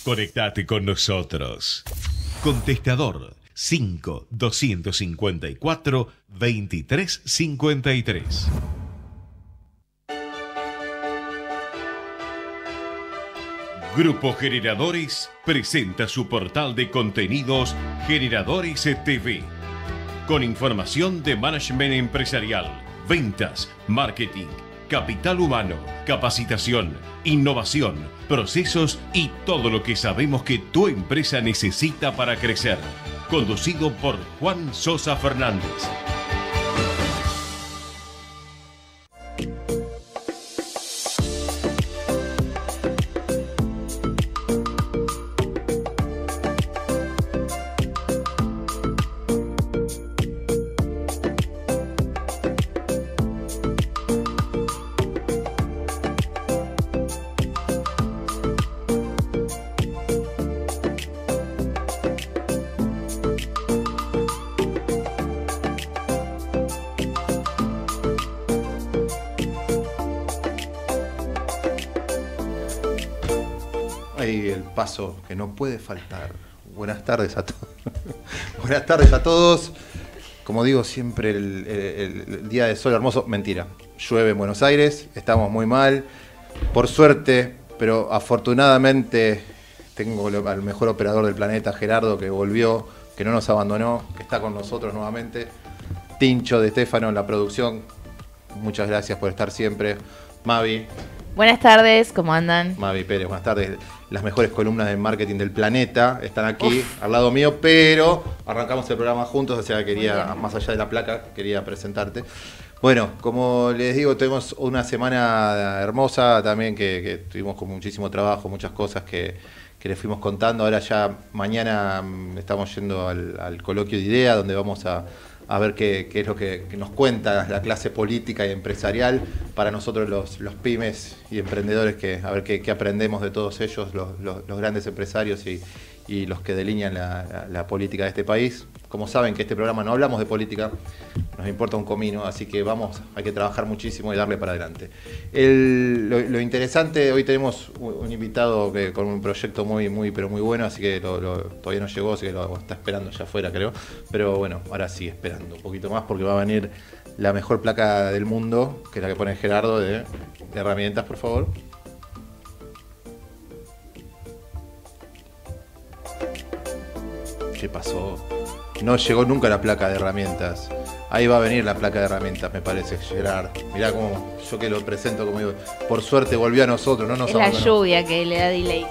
Conectate con nosotros. Contestador 5 254 2353. Grupo Generadores presenta su portal de contenidos Generadores TV, con información de management empresarial, ventas, marketing, capital humano, capacitación, innovación, procesos y todo lo que sabemos que tu empresa necesita para crecer. Conducido por Juan Sosa Fernández. Paso que no puede faltar. Buenas tardes a todos. Buenas tardes a todos. Como digo siempre, el día de sol hermoso. Mentira, llueve en Buenos Aires, estamos muy mal. Por suerte, pero afortunadamente, tengo al mejor operador del planeta, Gerardo, que volvió, que no nos abandonó, que está con nosotros nuevamente. Tincho de Estefano en la producción. Muchas gracias por estar siempre. Mavi. Buenas tardes, ¿cómo andan? Mavi Pérez, buenas tardes. Las mejores columnas de marketing del planeta están aquí al lado mío, pero arrancamos el programa juntos, o sea, quería, más allá de la placa, quería presentarte. Bueno, como les digo, tenemos una semana hermosa también, que tuvimos con muchísimo trabajo, muchas cosas que les fuimos contando. Ahora ya mañana estamos yendo al coloquio de idea, donde vamos a ver qué es lo que nos cuenta la clase política y empresarial para nosotros los pymes y emprendedores, a ver qué aprendemos de todos ellos, los grandes empresarios y los que delinean la política de este país. Como saben que este programa no hablamos de política, nos importa un comino, así que hay que trabajar muchísimo y darle para adelante. Lo interesante, hoy tenemos un invitado con un proyecto pero muy bueno, así que todavía no llegó, así que lo está esperando allá afuera, creo. Pero bueno, ahora sí, esperando un poquito más porque va a venir la mejor placa del mundo, que es la que pone Gerardo de herramientas, por favor. ¿Qué pasó? No llegó nunca la placa de herramientas. Ahí va a venir la placa de herramientas, me parece, Gerard. Mirá cómo yo que lo presento como digo. Por suerte volvió a nosotros, no nos abandonó. Es la lluvia que le da delay.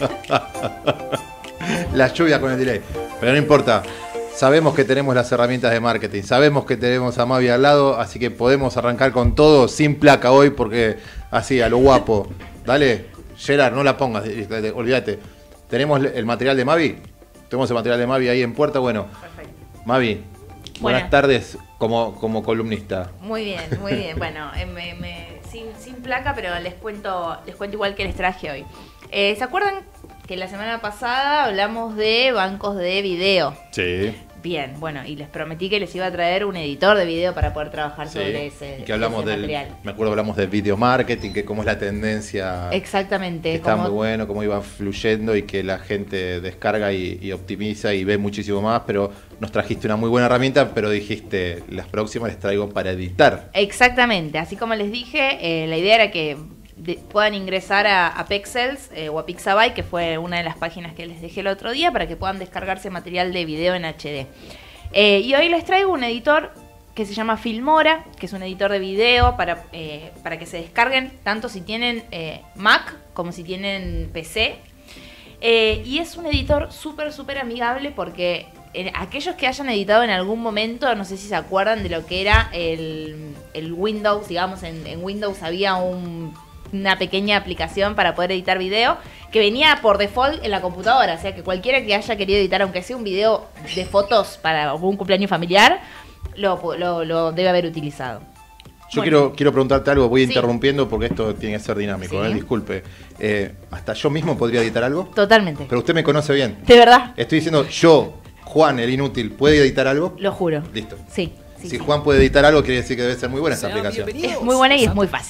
La lluvia con el delay. Pero no importa. Sabemos que tenemos las herramientas de marketing. Sabemos que tenemos a Mavi al lado. Así que podemos arrancar con todo sin placa hoy, porque así, a lo guapo. Dale, Gerard, no la pongas. Olvídate. ¿Tenemos el material de Mavi? Tenemos el material de Mavi ahí en puerta. Bueno, perfecto. Mavi, buenas tardes como columnista. Muy bien, muy bien. Bueno, sin placa, pero les cuento igual que les traje hoy. ¿Se acuerdan que la semana pasada hablamos de bancos de video? Sí. Bien, bueno, y les prometí que les iba a traer un editor de video para poder trabajar sobre ese, y que hablamos ese material. Me acuerdo hablamos de video marketing, que cómo es la tendencia. Exactamente. Que está muy bueno, cómo iba fluyendo y que la gente descarga y optimiza y ve muchísimo más, pero nos trajiste una muy buena herramienta, pero dijiste, las próximas les traigo para editar. Exactamente, así como les dije, la idea era que puedan ingresar a Pexels o a Pixabay, que fue una de las páginas que les dejé el otro día, para que puedan descargarse material de video en HD. Y hoy les traigo un editor que se llama Filmora, que es un editor de video para que se descarguen tanto si tienen Mac como si tienen PC. Y es un editor súper amigable porque aquellos que hayan editado en algún momento, no sé si se acuerdan de lo que era el Windows, digamos, en Windows había una pequeña aplicación para poder editar video que venía por default en la computadora, o sea que cualquiera que haya querido editar, aunque sea un video de fotos para algún cumpleaños familiar, lo debe haber utilizado. Yo quiero preguntarte algo, voy interrumpiendo porque esto tiene que ser dinámico, disculpe. ¿Hasta yo mismo podría editar algo? Totalmente. Pero usted me conoce bien. ¿De verdad? Estoy diciendo, yo, Juan, el inútil, ¿puede editar algo? Lo juro. Listo. Sí. Si Juan puede editar algo, quiere decir que debe ser muy buena esta aplicación. Es muy buena y es muy fácil.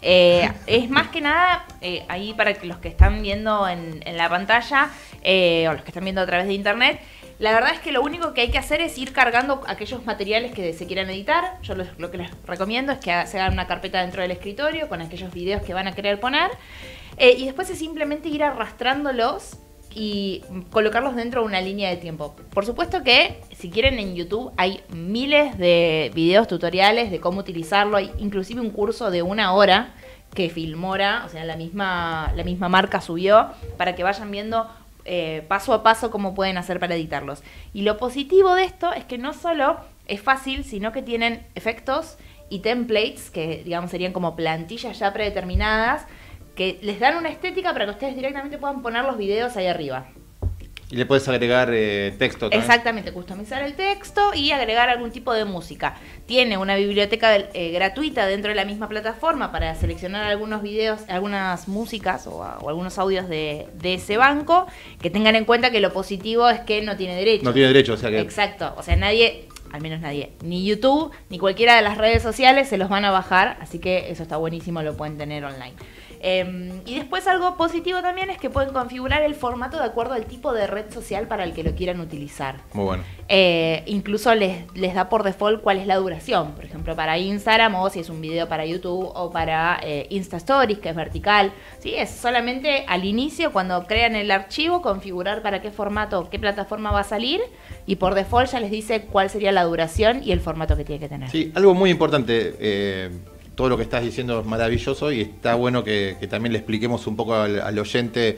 Es más que nada, ahí para que los que están viendo en la pantalla, o los que están viendo a través de internet, la verdad es que lo único que hay que hacer es ir cargando aquellos materiales que se quieran editar. Yo lo que les recomiendo es que se hagan una carpeta dentro del escritorio con aquellos videos que van a querer poner. Y después es simplemente ir arrastrándolos y colocarlos dentro de una línea de tiempo. Por supuesto que si quieren en YouTube hay miles de videos tutoriales de cómo utilizarlo. Hay inclusive un curso de 1 hora que Filmora, o sea, la misma marca subió para que vayan viendo paso a paso cómo pueden hacer para editarlos. Y lo positivo de esto es que no solo es fácil, sino que tienen efectos y templates, que digamos serían como plantillas ya predeterminadas, que les dan una estética para que ustedes directamente puedan poner los videos ahí arriba. Y le puedes agregar texto también. Exactamente, customizar el texto y agregar algún tipo de música. Tiene una biblioteca gratuita dentro de la misma plataforma para seleccionar algunos videos, algunas músicas o algunos audios de ese banco. Que tengan en cuenta que lo positivo es que no tiene derechos. No tiene derechos, o sea que... Exacto, o sea, nadie, al menos nadie, ni YouTube, ni cualquiera de las redes sociales se los van a bajar, así que eso está buenísimo, lo pueden tener online. Y después algo positivo también es que pueden configurar el formato de acuerdo al tipo de red social para el que lo quieran utilizar. Muy bueno. Incluso les da por default cuál es la duración. Por ejemplo, para Instagram, o si es un video para YouTube, o para Insta Stories, que es vertical. ¿Sí? Es solamente al inicio, cuando crean el archivo, configurar para qué formato, qué plataforma va a salir, y por default ya les dice cuál sería la duración y el formato que tiene que tener. Sí, algo muy importante. Todo lo que estás diciendo es maravilloso y está bueno que también le expliquemos un poco al oyente,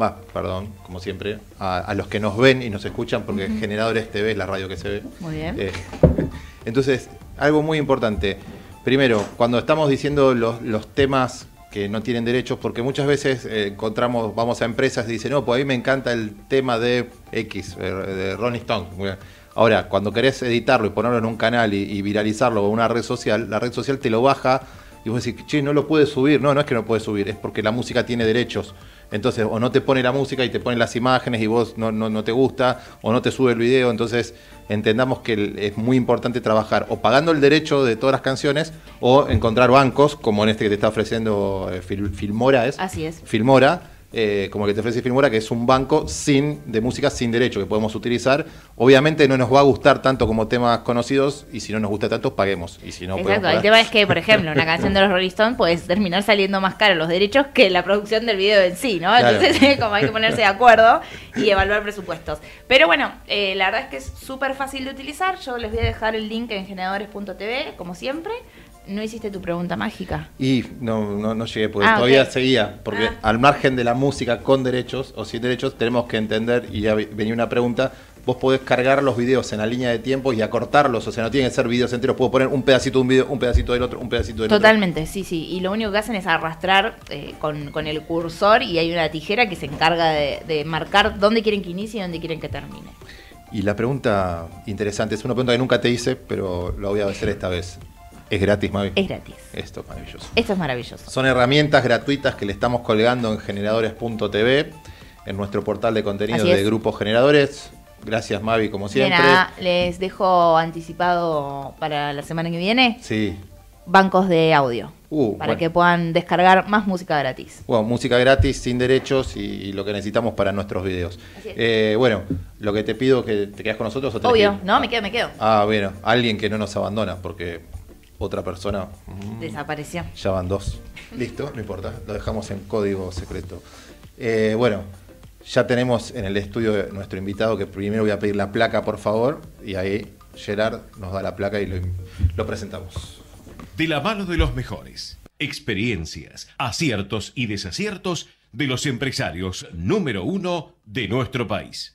como siempre, a los que nos ven y nos escuchan, porque Generadores TV es la radio que se ve. Muy bien. Entonces, algo muy importante. Primero, cuando estamos diciendo los temas que no tienen derechos, porque muchas veces vamos a empresas y dicen, no, pues a mí me encanta el tema de X, de Rolling Stone. Ahora, cuando querés editarlo y ponerlo en un canal y viralizarlo en una red social, la red social te lo baja y vos decís, che, no lo puedes subir. No, no es que no puedes subir, es porque la música tiene derechos. Entonces, o no te pone la música y te ponen las imágenes y vos no te gusta, o no te sube el video. Entonces, entendamos que es muy importante trabajar o pagando el derecho de todas las canciones o encontrar bancos, como en este que te está ofreciendo Filmora, ¿es? Así es. Filmora. Como el que te ofrece Filmora, que es un banco de música sin derecho que podemos utilizar. Obviamente no nos va a gustar tanto como temas conocidos, y si no nos gusta tanto, paguemos. Y si no, exacto, el tema es que, por ejemplo, una canción de los Rolling Stones puede terminar saliendo más caro los derechos que la producción del video en sí, ¿no? Claro. Entonces, como hay que ponerse de acuerdo y evaluar presupuestos. Pero bueno, la verdad es que es súper fácil de utilizar. Yo les voy a dejar el link en generadores.tv, como siempre. ¿No hiciste tu pregunta mágica? Y no llegué, porque todavía seguía. Porque al margen de la música con derechos o sin derechos, tenemos que entender, y ya venía una pregunta, vos podés cargar los videos en la línea de tiempo y acortarlos, o sea, no tienen que ser videos enteros, puedo poner un pedacito de un video, un pedacito del otro, un pedacito del Totalmente, sí, y lo único que hacen es arrastrar con el cursor, y hay una tijera que se encarga de marcar dónde quieren que inicie y dónde quieren que termine. Y la pregunta interesante, es una pregunta que nunca te hice, pero la voy a hacer esta vez. ¿Es gratis, Mavi? Es gratis. Esto es maravilloso. Esto es maravilloso. Son herramientas gratuitas que le estamos colgando en generadores.tv, en nuestro portal de contenido de Grupo Generadores. Gracias, Mavi, como siempre. De nada, les dejo anticipado para la semana que viene. Sí. Bancos de audio. Para que puedan descargar más música gratis. Bueno, música gratis, sin derechos, y lo que necesitamos para nuestros videos. Bueno, lo que te pido, que te quedas con nosotros. ¿O obvio, no, me quedo. Bueno, alguien que no nos abandona, porque otra persona desapareció. Ya van 2. Listo, no importa, lo dejamos en código secreto. Bueno, ya tenemos en el estudio nuestro invitado, que primero voy a pedir la placa, por favor, y ahí Gerard nos da la placa y lo presentamos. De la mano de los mejores, experiencias, aciertos y desaciertos de los empresarios número 1 de nuestro país.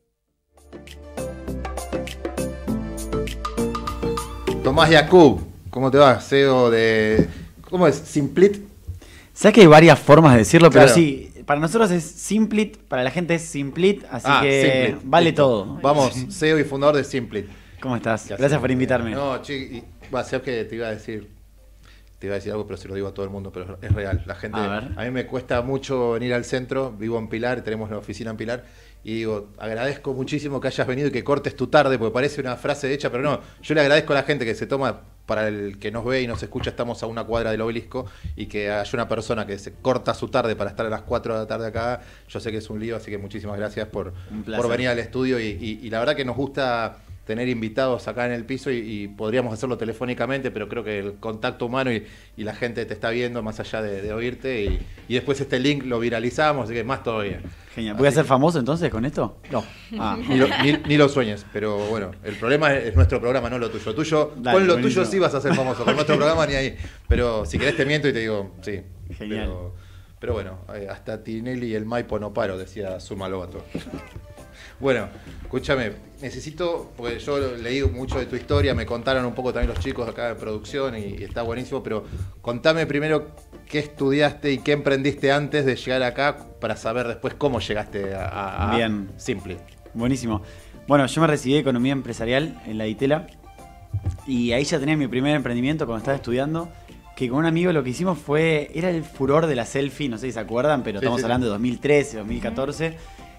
Tomás Yacoub, ¿cómo te va? CEO de... ¿Cómo es? ¿Simplit? Sé que hay varias formas de decirlo, claro. Pero sí, para nosotros es Simplit, para la gente es Simplit, así que Simplit. vale Listo. todo. Vamos, CEO y fundador de Simplit. ¿Cómo estás? Gracias por invitarme. No, sé que te iba a decir algo, pero se lo digo a todo el mundo, pero es real. La gente, a mí me cuesta mucho venir al centro, vivo en Pilar, tenemos la oficina en Pilar, y digo, agradezco muchísimo que hayas venido y que cortes tu tarde, porque parece una frase hecha, pero no, yo le agradezco a la gente que se toma para el que nos ve y nos escucha, estamos a una cuadra del Obelisco, y que haya una persona que se corta su tarde para estar a las 4 de la tarde acá, yo sé que es un lío, así que muchísimas gracias por venir al estudio, y la verdad que nos gusta tener invitados acá en el piso, y podríamos hacerlo telefónicamente, pero creo que el contacto humano y la gente te está viendo más allá de oírte, y después este link lo viralizamos, así que más todavía. Genial. ¿Voy a ser famoso entonces con esto? No, ni lo sueñes, pero bueno, el problema es nuestro programa, no lo tuyo. Dale, con lo buenísimo. tuyo sí vas a ser famoso, con nuestro programa ni ahí. Pero si querés te miento y te digo, sí. Genial. Pero bueno, hasta Tinelli y el Maipo no paro, decía Zulma Lobato. Bueno, escúchame, necesito, porque yo leí mucho de tu historia, me contaron un poco también los chicos acá de producción y está buenísimo, pero contame primero qué estudiaste y qué emprendiste antes de llegar acá para saber después cómo llegaste a Bien. Simply. Buenísimo. Bueno, yo me recibí de Economía Empresarial en la ITELA y ahí ya tenía mi primer emprendimiento cuando estaba estudiando, que con un amigo lo que hicimos era el furor de la selfie, no sé si se acuerdan, pero estamos hablando de 2013, 2014,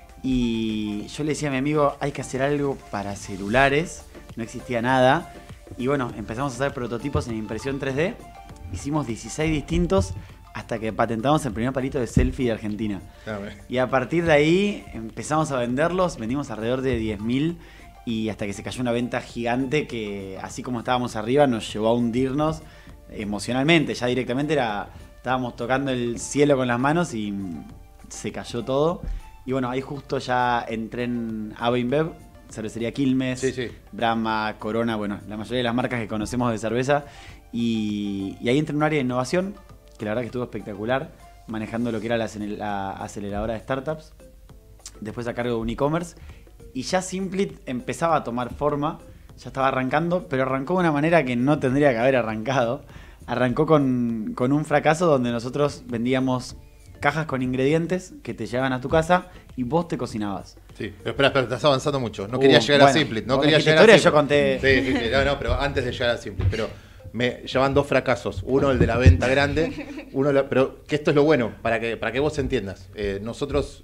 y yo le decía a mi amigo, hay que hacer algo para celulares, no existía nada, y bueno, empezamos a hacer prototipos en impresión 3D, hicimos 16 distintos hasta que patentamos el primer palito de selfie de Argentina. Y a partir de ahí empezamos a venderlos, vendimos alrededor de 10.000 y hasta que se cayó una venta gigante que, así como estábamos arriba, nos llevó a hundirnos emocionalmente. Ya directamente estábamos tocando el cielo con las manos y se cayó todo. Y bueno, ahí justo ya entré en AB InBev, cervecería Quilmes, Brahma, Corona, bueno, la mayoría de las marcas que conocemos de cerveza. Y ahí entré en un área de innovación, que la verdad que estuvo espectacular, manejando lo que era la aceleradora de startups, después a cargo de un e-commerce, y ya Simplit empezaba a tomar forma, ya estaba arrancando, pero arrancó de una manera que no tendría que haber arrancado. Arrancó con un fracaso donde nosotros vendíamos cajas con ingredientes que te llegaban a tu casa y vos te cocinabas. Sí, pero espera, estás avanzando mucho. No quería llegar a Simplit. No quería llegar a Simplit. Yo conté. Sí, no, pero antes de llegar a Simplit. Pero me llevan dos fracasos. Uno, el de la venta grande. Pero que esto es lo bueno, para que vos entiendas. Nosotros,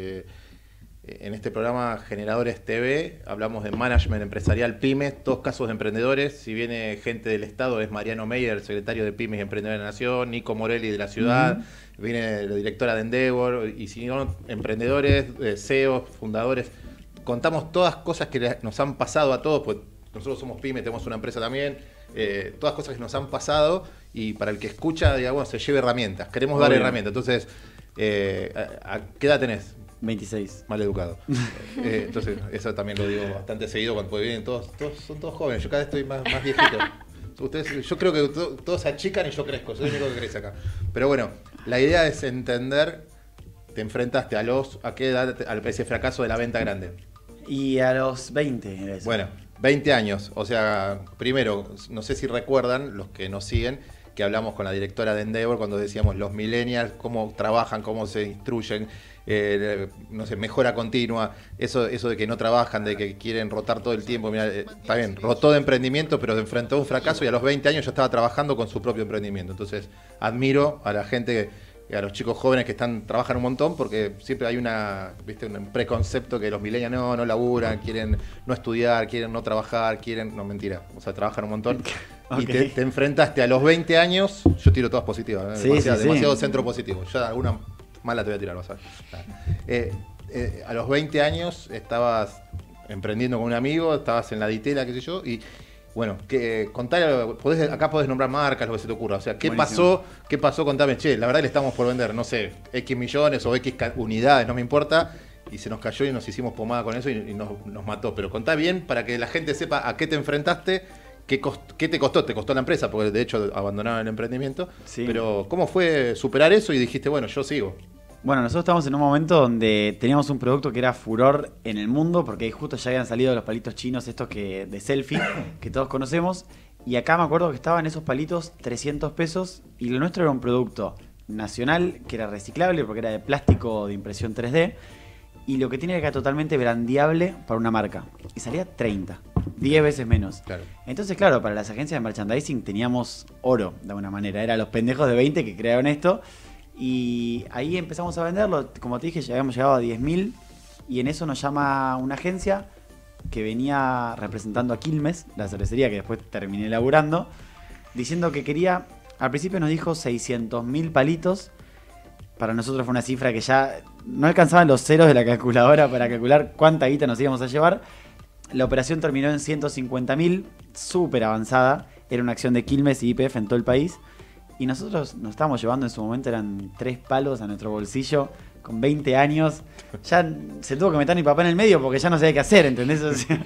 en este programa Generadores TV, hablamos de management empresarial pymes, todos casos de emprendedores. Si viene gente del Estado, es Mariano Meyer, el secretario de Pymes y Emprendedores de la Nación, Nico Morelli de la ciudad, viene la directora de Endeavor, y si no, emprendedores, CEOs, fundadores. Contamos todas cosas que nos han pasado a todos, pues nosotros somos pymes, tenemos una empresa también, todas cosas que nos han pasado, y para el que escucha, digamos, se lleve herramientas. Queremos dar herramientas. Entonces, ¿a qué edad tenés? 26. Mal educado. Entonces, eso también lo digo bastante seguido cuando vienen son todos jóvenes. Yo cada vez estoy más viejito. Yo creo que todos se achican y yo crezco. Soy el único que crece acá. Pero bueno, la idea es entender, te enfrentaste a qué edad, a ese fracaso de la venta grande. Y a los 20 era eso. Bueno, 20 años. O sea, primero, no sé si recuerdan, los que nos siguen, que hablamos con la directora de Endeavor cuando decíamos los millennials, cómo trabajan, cómo se instruyen, no sé, mejora continua, eso de que no trabajan, de que quieren rotar todo el tiempo. Mira, está bien, rotó de emprendimiento, pero enfrentó un fracaso y a los 20 años ya estaba trabajando con su propio emprendimiento. Entonces, admiro a la gente, a los chicos jóvenes que trabajan un montón, porque siempre hay un preconcepto que los millennials no laburan, quieren no estudiar, quieren no trabajar, no, mentira, o sea, trabajan un montón. Okay. Y te enfrentaste a los 20 años, yo tiro todas positivas, ¿eh? Demasiado centro positivo, ya alguna mala te voy a tirar, vas a ver. A los 20 años estabas emprendiendo con un amigo, estabas en la Ditela, qué sé yo, y bueno, acá podés nombrar marcas, lo que se te ocurra. O sea, ¿qué pasó? Contame, la verdad le estamos por vender, no sé, X millones o X unidades, no me importa, y se nos cayó y nos hicimos pomada con eso y nos mató. Pero contá bien para que la gente sepa a qué te enfrentaste, qué te costó. Te costó la empresa, porque de hecho abandonaron el emprendimiento. Sí. Pero ¿cómo fue superar eso y dijiste, bueno, yo sigo? Bueno, nosotros estábamos en un momento donde teníamos un producto que era furor en el mundo, porque ahí justo ya habían salido los palitos chinos estos de selfie, que todos conocemos, y acá me acuerdo que estaban esos palitos 300 pesos, y lo nuestro era un producto nacional, que era reciclable, porque era de plástico de impresión 3D, y lo que tiene era totalmente brandeable para una marca, y salía 30, 10 veces menos. Claro. Entonces, claro, para las agencias de merchandising teníamos oro, de alguna manera, eran los pendejos de 20 que crearon esto. Y ahí empezamos a venderlo, como te dije, ya habíamos llegado a 10.000 y en eso nos llama una agencia que venía representando a Quilmes, la cervecería que después terminé laburando, diciendo que quería, al principio nos dijo 600.000 palitos. Para nosotros fue una cifra que ya no alcanzaban los ceros de la calculadora para calcular cuánta guita nos íbamos a llevar. La operación terminó en 150.000, súper avanzada. Era una acción de Quilmes y YPF en todo el país. Y nosotros nos estábamos llevando en su momento, eran 3 palos a nuestro bolsillo, con 20 años. Ya se tuvo que meter mi papá en el medio porque ya no sabía qué hacer, ¿entendés? O sea,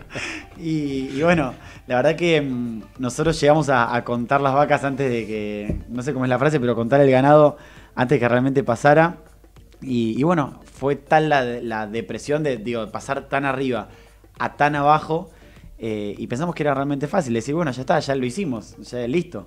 y bueno, la verdad que nosotros llegamos a contar las vacas antes de que, no sé cómo es la frase, pero contar el ganado antes que realmente pasara. Y bueno, fue tal la depresión de pasar tan arriba a tan abajo, y pensamos que era realmente fácil decir, bueno, ya está, ya lo hicimos, ya listo.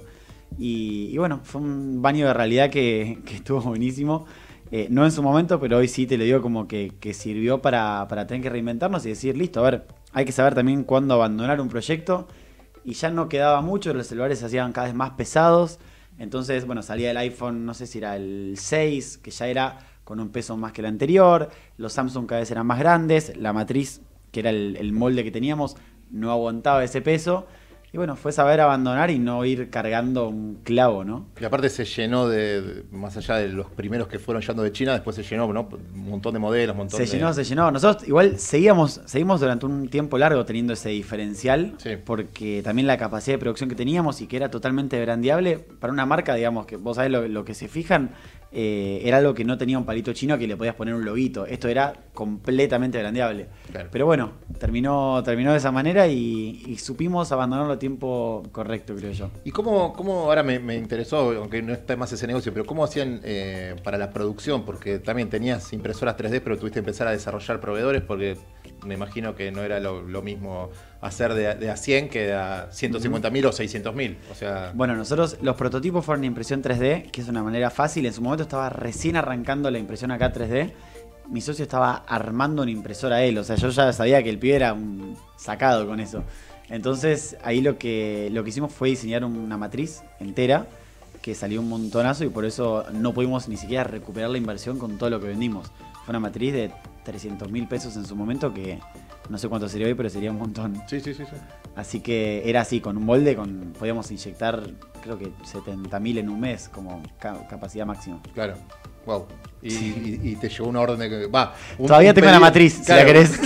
Y bueno, fue un baño de realidad que estuvo buenísimo. No en su momento, pero hoy sí te lo digo como que sirvió para tener que reinventarnos y decir, listo, a ver, hay que saber también cuándo abandonar un proyecto. Y ya no quedaba mucho, los celulares se hacían cada vez más pesados. Entonces, bueno, salía el iPhone, no sé si era el 6, que ya era con un peso más que el anterior. Los Samsung cada vez eran más grandes. La matriz, que era el molde que teníamos, no aguantaba ese peso. Y bueno, fue saber abandonar y no ir cargando un clavo, ¿no? Y aparte se llenó más allá de los primeros que fueron llegando de China, después se llenó, ¿no? Un montón de modelos, un montón Se llenó. Nosotros igual seguimos durante un tiempo largo teniendo ese diferencial, sí, porque también la capacidad de producción que teníamos y que era totalmente brandeable para una marca, digamos, que vos sabés lo que se fijan, era algo que no tenía un palito chino que le podías poner un loguito. Esto era completamente brandeable. Claro. Pero bueno, terminó de esa manera y supimos abandonarlo a tiempo correcto, creo yo. ¿Y cómo ahora me interesó, aunque no está más ese negocio, pero cómo hacían para la producción? Porque también tenías impresoras 3D, pero tuviste que empezar a desarrollar proveedores, porque me imagino que no era lo mismo hacer de a 100 que de a 150.000 o 600.000. O sea... Bueno, nosotros los prototipos fueron de impresión 3D, que es una manera fácil. En su momento estaba recién arrancando la impresión acá 3D. Mi socio estaba armando una impresora él, o sea, yo ya sabía que el pibe era un sacado con eso. Entonces ahí lo que hicimos fue diseñar una matriz entera que salió un montonazo y por eso no pudimos ni siquiera recuperar la inversión con todo lo que vendimos. Fue una matriz de 300.000 pesos en su momento, que no sé cuánto sería hoy, pero sería un montón. Sí. Así que era así, con un molde, podíamos inyectar creo que 70.000 en un mes como capacidad máxima. Claro. Wow. Sí. Y te llegó una orden de... Todavía tengo la matriz, claro, si la querés.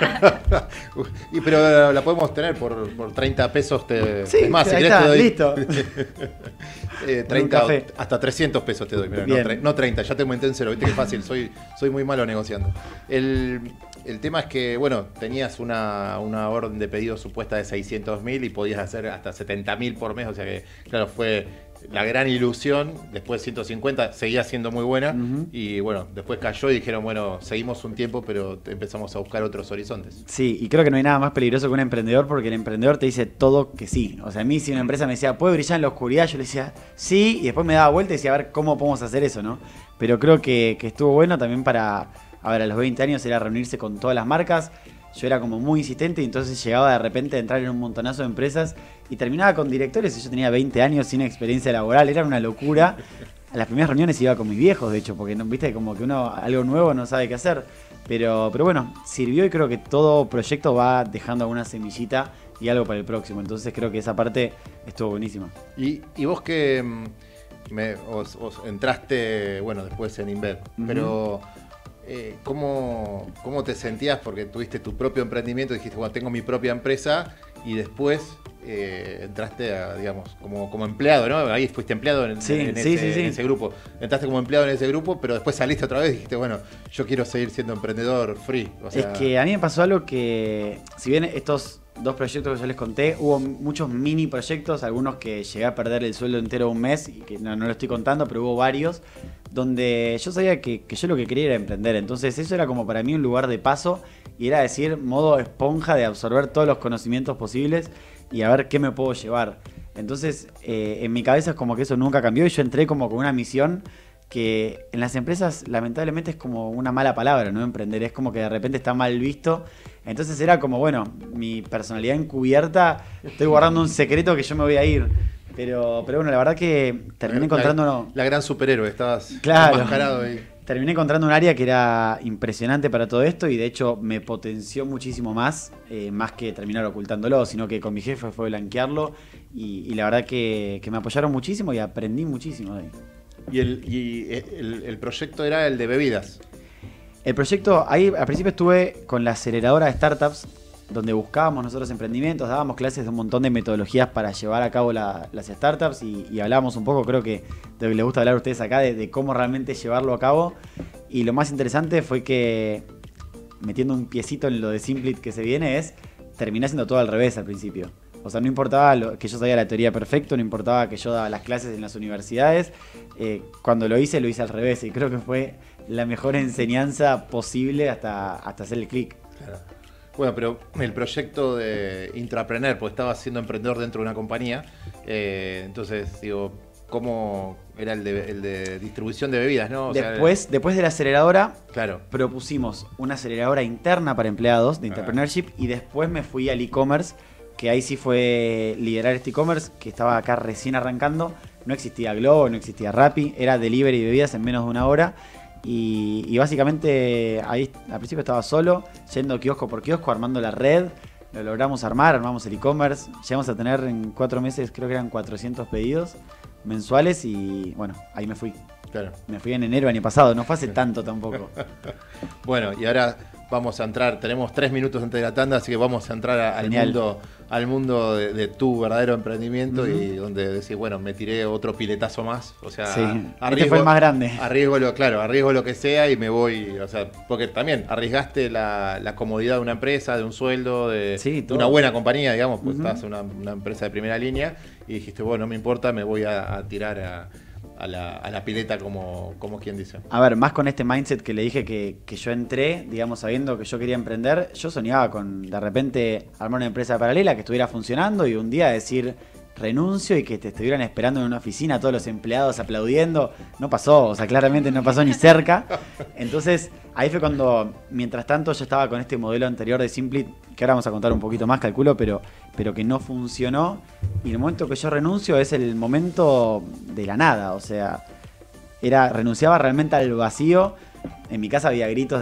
Pero la podemos tener por 30 pesos. Sí, es más, si ahí querés está, te doy... listo. 30, hasta 300 pesos te doy. Mira, no 30, ya te aumenté en cero. Viste que fácil, soy muy malo negociando. El tema es que, bueno, tenías una orden de pedido supuesta de 600.000 y podías hacer hasta 70.000 por mes. O sea que, claro, fue la gran ilusión. Después 150 seguía siendo muy buena. Y bueno, después cayó y dijeron, bueno, seguimos un tiempo, pero empezamos a buscar otros horizontes. Sí, y creo que no hay nada más peligroso que un emprendedor, porque el emprendedor te dice todo que sí. O sea, a mí si una empresa me decía, ¿puede brillar en la oscuridad? Yo le decía, sí, y después me daba vuelta y decía, a ver, ¿cómo podemos hacer eso, no? Pero creo que estuvo bueno también para... A ver, a los 20 años era reunirse con todas las marcas. Yo era como muy insistente y entonces llegaba de repente a entrar en un montonazo de empresas y terminaba con directores y yo tenía 20 años sin experiencia laboral. Era una locura. A las primeras reuniones iba con mis viejos, de hecho, porque no, viste, como que uno algo nuevo no sabe qué hacer. Pero bueno, sirvió y creo que todo proyecto va dejando alguna semillita y algo para el próximo. Entonces creo que esa parte estuvo buenísima. Y vos que os entraste, bueno, después en Inver, pero... ¿Cómo te sentías? Porque tuviste tu propio emprendimiento, dijiste, bueno, tengo mi propia empresa y después entraste digamos, como empleado, ¿no? Ahí fuiste empleado en ese grupo. Entraste como empleado en ese grupo, pero después saliste otra vez y dijiste, bueno, yo quiero seguir siendo emprendedor free. O sea... Es que a mí me pasó algo que, si bien estos 2 proyectos que yo les conté, hubo muchos mini proyectos, algunos que llegué a perder el sueldo entero un mes, y que no lo estoy contando, pero hubo varios, donde yo sabía que yo lo que quería era emprender. Entonces eso era como para mí un lugar de paso, y era decir, modo esponja de absorber todos los conocimientos posibles y a ver qué me puedo llevar. Entonces en mi cabeza es como que eso nunca cambió y yo entré como con una misión que en las empresas lamentablemente es como una mala palabra, ¿no? Emprender es como que de repente está mal visto. Entonces era como, bueno, mi personalidad encubierta, estoy guardando un secreto que yo me voy a ir. Pero bueno, la verdad que terminé encontrando... La gran superhéroe, estabas claro, enmascarado ahí. terminé encontrando un área que era impresionante para todo esto y de hecho me potenció muchísimo más, más que terminar ocultándolo, sino que con mi jefe fue blanquearlo y la verdad que me apoyaron muchísimo y aprendí muchísimo de ahí. Y el proyecto era el de bebidas. El proyecto, ahí al principio estuve con la aceleradora de startups, donde buscábamos nosotros emprendimientos, dábamos clases de un montón de metodologías para llevar a cabo las startups y hablábamos un poco, creo que de lo que les gusta hablar a ustedes acá, de cómo realmente llevarlo a cabo. Y lo más interesante fue que, metiendo un piecito en lo de Simplit que se viene, terminé haciendo todo al revés al principio. O sea, no importaba que yo sabía la teoría perfecto, no importaba que yo daba las clases en las universidades. Cuando lo hice al revés y creo que fue la mejor enseñanza posible hasta hacer el clic. Claro. Bueno, pero el proyecto de intrapreneur, pues estaba siendo emprendedor dentro de una compañía, entonces digo, ¿cómo era el de distribución de bebidas, no? O después de la aceleradora, claro, propusimos una aceleradora interna para empleados de entrepreneurship y después me fui al e-commerce, que ahí sí fue liderar este e-commerce, que estaba acá recién arrancando, no existía Globo, no existía Rappi, era delivery de bebidas en menos de una hora. Y básicamente ahí al principio estaba solo, yendo kiosco por kiosco, armando la red, lo logramos armamos el e-commerce, llegamos a tener en 4 meses, creo que eran 400 pedidos mensuales y bueno, ahí me fui. Claro. Me fui en enero año pasado, no fue hace tanto tampoco. Bueno, y ahora vamos a entrar, tenemos 3 minutos antes de la tanda, así que vamos a entrar al mundo de tu verdadero emprendimiento y donde decís, bueno, me tiré otro piletazo más, o sea, sí, este fue el más grande. Arriesgo lo que sea y me voy, o sea, porque también arriesgaste la comodidad de una empresa, de un sueldo, de una buena compañía, digamos, pues estás en una empresa de primera línea y dijiste, bueno, no me importa, me voy a tirar a la pileta como quien dice. A ver, más con este mindset que le dije que yo entré, digamos, sabiendo que yo quería emprender, yo soñaba con de repente armar una empresa paralela que estuviera funcionando y un día decir renuncio y que te estuvieran esperando en una oficina todos los empleados aplaudiendo. No pasó, o sea, claramente no pasó ni cerca. Entonces, ahí fue cuando, mientras tanto, yo estaba con este modelo anterior de Simplit, que ahora vamos a contar un poquito más, calculo, pero que no funcionó. Y el momento que yo renuncio es el momento de la nada, o sea, renunciaba realmente al vacío. En mi casa había gritos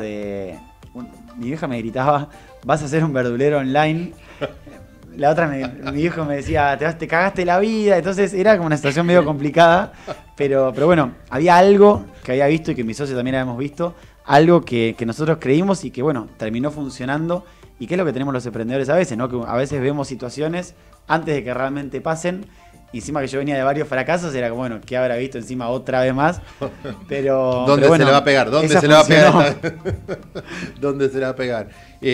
mi vieja me gritaba, vas a ser un verdulero online. La otra, mi hijo me decía, te cagaste la vida. Entonces era como una situación medio complicada. Pero bueno, había algo que había visto y que mis socios también habíamos visto. Algo que nosotros creímos y que, bueno, terminó funcionando. Y que es lo que tenemos los emprendedores a veces, ¿no? Que a veces vemos situaciones antes de que realmente pasen. Y encima que yo venía de varios fracasos, era como, bueno, ¿qué habrá visto encima otra vez más? Pero ¿dónde bueno, se le va a pegar? ¿Dónde se le va a pegar? ¿Dónde se le va a pegar?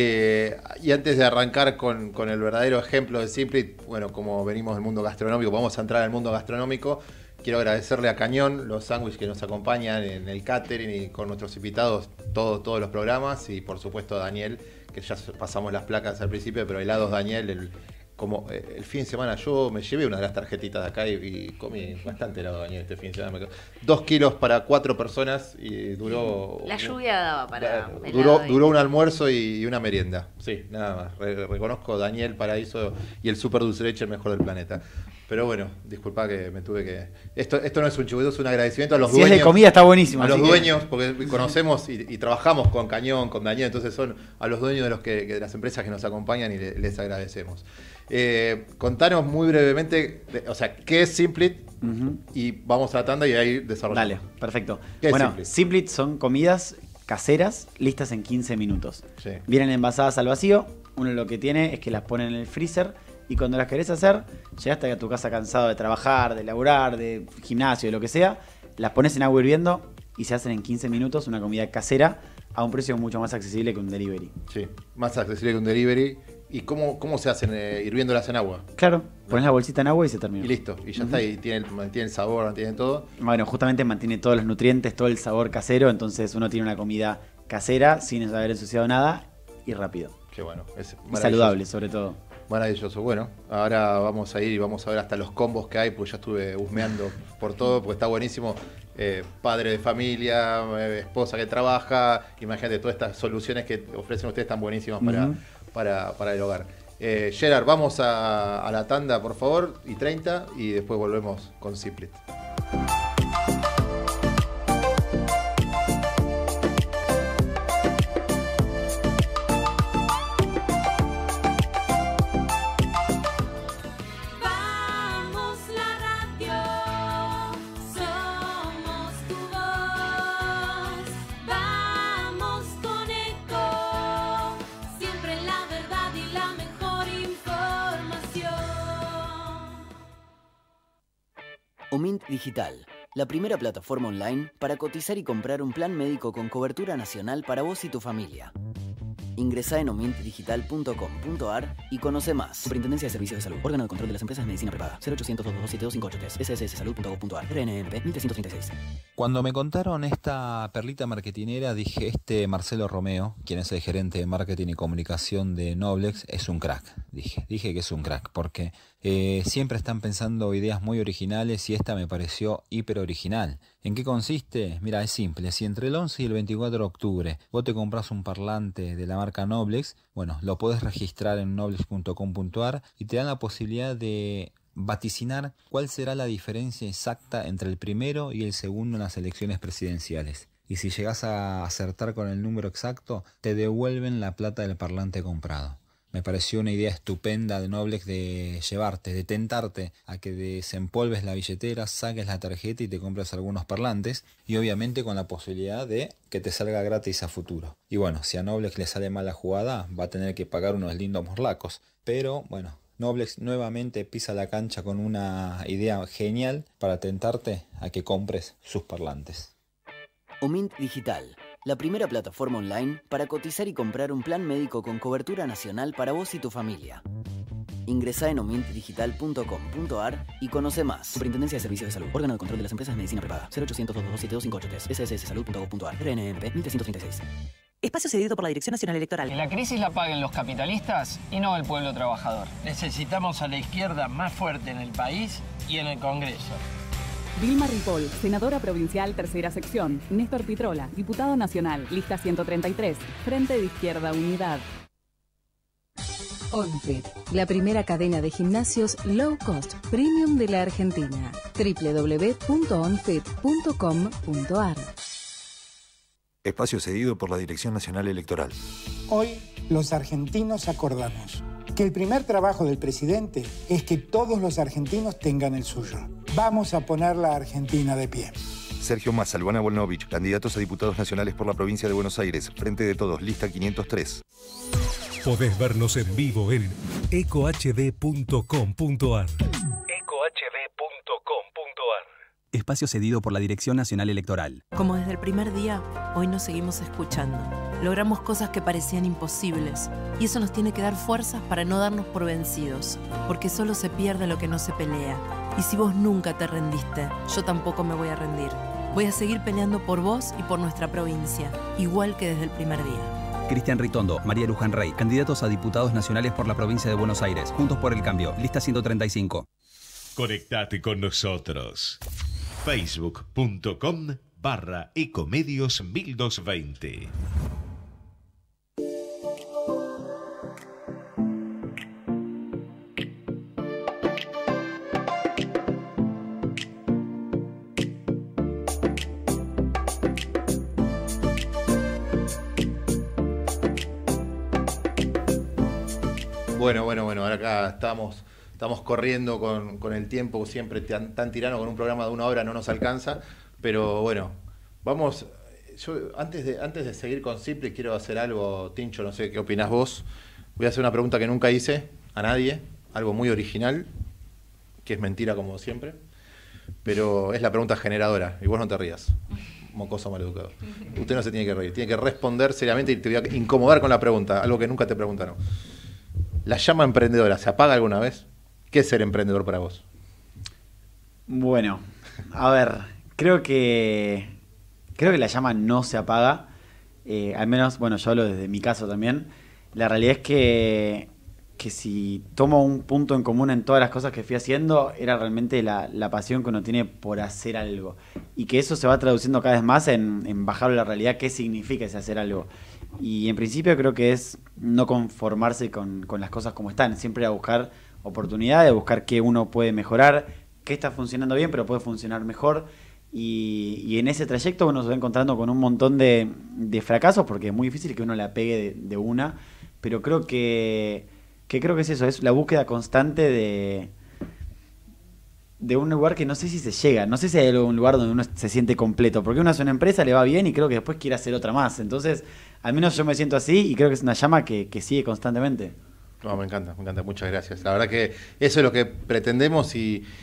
Y antes de arrancar con el verdadero ejemplo de Simplit, bueno, como venimos del mundo gastronómico, vamos a entrar al mundo gastronómico. Quiero agradecerle a Cañón, los sándwiches que nos acompañan en el catering y con nuestros invitados todos los programas. Y por supuesto a Daniel, que ya pasamos las placas al principio, pero helados Daniel, como el fin de semana yo me llevé una de las tarjetitas de acá y comí bastante helado Daniel este fin de semana. 2 kilos para 4 personas y duró... La lluvia daba para... Duró un almuerzo y una merienda. Sí, nada más. Reconozco Daniel Paraíso y el super dulce leche, el mejor del planeta. Pero bueno, disculpa que me tuve que... Esto no es un chubuteo, es un agradecimiento a los dueños. Si es de comida está buenísimo. A los dueños, porque conocemos y trabajamos con Cañón, con Daniel, entonces son a los dueños de las empresas que nos acompañan y les agradecemos. Contanos muy brevemente, o sea, ¿qué es Simplit? Y vamos a la tanda y ahí desarrollamos. Dale, perfecto. ¿Qué bueno, es Simplit? Simplit son comidas caseras listas en 15 minutos. Sí. Vienen envasadas al vacío. Uno lo que tiene es que las pone en el freezer y cuando las querés hacer, llegaste a tu casa cansado de trabajar, de laburar, de gimnasio, de lo que sea, las pones en agua hirviendo y se hacen en 15 minutos una comida casera a un precio mucho más accesible que un delivery. Sí, más accesible que un delivery. ¿Y cómo se hacen? ¿Hirviéndolas en agua? Claro, pones la bolsita en agua y se termina. Y listo, y ya está, y mantiene el sabor, mantiene todo. Bueno, justamente mantiene todos los nutrientes, todo el sabor casero, entonces uno tiene una comida casera sin haber ensuciado nada y rápido. Qué bueno. Y saludable, sobre todo. Maravilloso. Bueno, ahora vamos a ir y vamos a ver hasta los combos que hay, porque ya estuve husmeando por todo, porque está buenísimo. Padre de familia, esposa que trabaja, imagínate, todas estas soluciones que ofrecen ustedes están buenísimas para el hogar. Gerard, vamos a la tanda, por favor, y 30, y después volvemos con Simplit. Omint Digital, la primera plataforma online para cotizar y comprar un plan médico con cobertura nacional para vos y tu familia. Ingresá en omintdigital.com.ar y conoce más. Superintendencia de Servicios de Salud. Órgano de control de las empresas de medicina prepaga. 0800-227-258. ssssalud.gov.ar. RNMP 1336. Cuando me contaron esta perlita marketinera, dije, este Marcelo Romeo, quien es el gerente de marketing y comunicación de Noblex, es un crack. Dije que es un crack, porque siempre están pensando ideas muy originales y esta me pareció hiper original. ¿En qué consiste? Mira, es simple. Si entre el 11 y el 24 de octubre vos te compras un parlante de la marca Noblex, bueno, lo podés registrar en noblex.com.ar y te dan la posibilidad de vaticinar cuál será la diferencia exacta entre el primero y el segundo en las elecciones presidenciales. Y si llegás a acertar con el número exacto, te devuelven la plata del parlante comprado. Me pareció una idea estupenda de Noblex de llevarte, de tentarte a que desempolves la billetera, saques la tarjeta y te compres algunos parlantes, y obviamente con la posibilidad de que te salga gratis a futuro. Y bueno, si a Noblex le sale mal la jugada, va a tener que pagar unos lindos morlacos. Pero bueno, Noblex nuevamente pisa la cancha con una idea genial para tentarte a que compres sus parlantes. Omint Digital, la primera plataforma online para cotizar y comprar un plan médico con cobertura nacional para vos y tu familia. Ingresá en omintdigital.com.ar y conoce más. Superintendencia de Servicios de Salud. Órgano de control de las empresas de medicina prepaga. 0800-227-258. ssssalud.gov.ar. RNMP 1336. Espacio cedido por la Dirección Nacional Electoral. Que la crisis la paguen los capitalistas y no el pueblo trabajador. Necesitamos a la izquierda más fuerte en el país y en el Congreso. Vilma Ripoll, senadora provincial, tercera sección. Néstor Pitrola, diputado nacional, lista 133, Frente de Izquierda Unidad. OnFit, la primera cadena de gimnasios low cost premium de la Argentina. www.onfit.com.ar. Espacio cedido por la Dirección Nacional Electoral. Hoy, los argentinos acordamos que el primer trabajo del presidente es que todos los argentinos tengan el suyo. Vamos a poner la Argentina de pie. Sergio Massa, Luana Volnovich, candidatos a diputados nacionales por la provincia de Buenos Aires. Frente de Todos, lista 503. Podés vernos en vivo en ecohd.com.ar. Espacio cedido por la Dirección Nacional Electoral. Como desde el primer día, hoy nos seguimos escuchando. Logramos cosas que parecían imposibles y eso nos tiene que dar fuerzas para no darnos por vencidos, porque solo se pierde lo que no se pelea. Y si vos nunca te rendiste, yo tampoco me voy a rendir. Voy a seguir peleando por vos y por nuestra provincia, igual que desde el primer día. Cristian Ritondo, María Luján Rey, candidatos a diputados nacionales por la provincia de Buenos Aires. Juntos por el Cambio, lista 135. Conectate con nosotros. Facebook.com/Ecomedios 1220. Bueno, ahora acá estamos corriendo con el tiempo, siempre tan tirano, con un programa de 1 hora no nos alcanza, pero bueno, vamos, yo antes de seguir con Cipri quiero hacer algo, Tincho, no sé qué opinás vos, voy a hacer una pregunta que nunca hice a nadie, algo muy original, que es mentira como siempre, pero es la pregunta generadora, y vos no te rías, mocoso maleducado. Usted no se tiene que reír, tiene que responder seriamente y te voy a incomodar con la pregunta, algo que nunca te preguntaron. ¿La llama emprendedora se apaga alguna vez? ¿Qué es ser emprendedor para vos? Bueno, a ver, creo que la llama no se apaga. Al menos, bueno, yo hablo desde mi caso también. La realidad es que si tomo un punto en común en todas las cosas que fui haciendo, era realmente la pasión que uno tiene por hacer algo. Y que eso se va traduciendo cada vez más en bajar a la realidad qué significa ese hacer algo. Y en principio creo que es no conformarse con las cosas como están, siempre a buscar oportunidades, a buscar qué uno puede mejorar, qué está funcionando bien pero puede funcionar mejor, y en ese trayecto uno se va encontrando con un montón de fracasos porque es muy difícil que uno la pegue de una, pero creo que es eso, es la búsqueda constante de un lugar que no sé si se llega, no sé si hay un lugar donde uno se siente completo, porque uno hace una empresa, le va bien y creo que después quiere hacer otra más, entonces al menos yo me siento así y creo que es una llama que sigue constantemente. No, me encanta, muchas gracias. La verdad que eso es lo que pretendemos y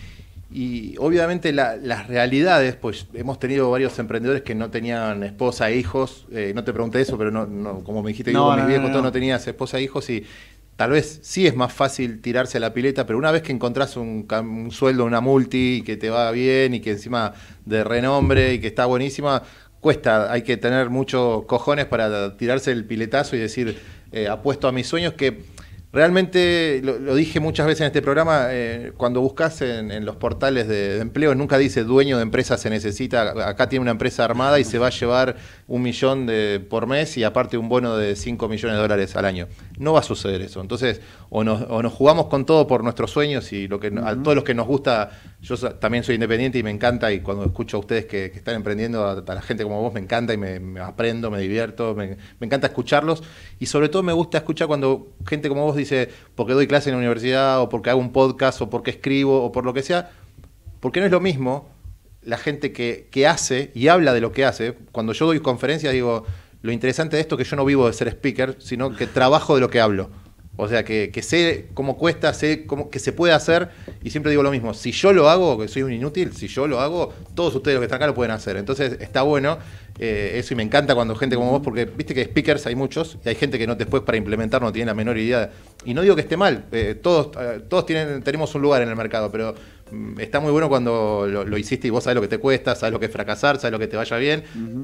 Y obviamente las realidades, pues hemos tenido varios emprendedores que no tenían esposa e hijos. No te pregunté eso, pero no como me dijiste que con mis viejos no tenías esposa e hijos, y tal vez sí es más fácil tirarse a la pileta, pero una vez que encontrás un sueldo, una multi, y que te va bien y que encima de renombre y que está buenísima, cuesta, hay que tener muchos cojones para tirarse el piletazo y decir, apuesto a mis sueños, que realmente, lo dije muchas veces en este programa, cuando buscas en los portales de empleo, nunca dice dueño de empresa se necesita, acá tiene una empresa armada y se va a llevar 1 millón por mes y aparte un bono de 5 millones de dólares al año. No va a suceder eso. Entonces, o nos jugamos con todo por nuestros sueños y a todos los que nos gusta. Yo también soy independiente y me encanta, y cuando escucho a ustedes que están emprendiendo, a la gente como vos, me encanta y me aprendo, me divierto, me encanta escucharlos, y sobre todo me gusta escuchar cuando gente como vos dice, porque doy clase en la universidad, o porque hago un podcast, o porque escribo, o por lo que sea, porque no es lo mismo la gente que hace y habla de lo que hace. Cuando yo doy conferencias digo, lo interesante de esto es que yo no vivo de ser speaker, sino que trabajo de lo que hablo. O sea, que sé cómo cuesta, sé que se puede hacer, y siempre digo lo mismo, si yo lo hago, que soy un inútil, si yo lo hago, todos ustedes los que están acá lo pueden hacer. Entonces está bueno eso, y me encanta cuando gente como vos, porque viste que speakers hay muchos, y hay gente que después para implementar no tiene la menor idea. Y no digo que esté mal, todos tenemos un lugar en el mercado, pero está muy bueno cuando lo hiciste y vos sabés lo que te cuesta, sabés lo que es fracasar, sabés lo que te vaya bien.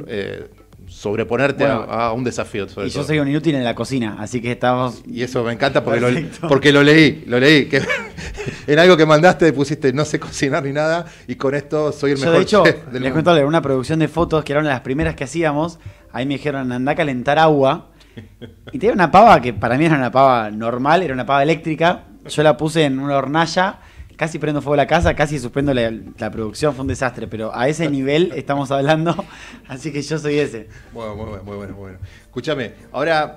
Sobreponerte a un desafío. Yo soy un inútil en la cocina, así que estamos... Y eso me encanta porque lo leí. Que en algo que mandaste pusiste no sé cocinar ni nada, y con esto soy el mejor de hecho, chef del les mundo. cuento, una producción de fotos que era una de las primeras que hacíamos, ahí me dijeron, andá a calentar agua, y tenía una pava que para mí era una pava normal, era una pava eléctrica, yo la puse en una hornalla, casi prendo fuego la casa, casi suspendo la producción, fue un desastre, pero a ese nivel estamos hablando, así que yo soy ese. Bueno, muy bueno. Escúchame, ahora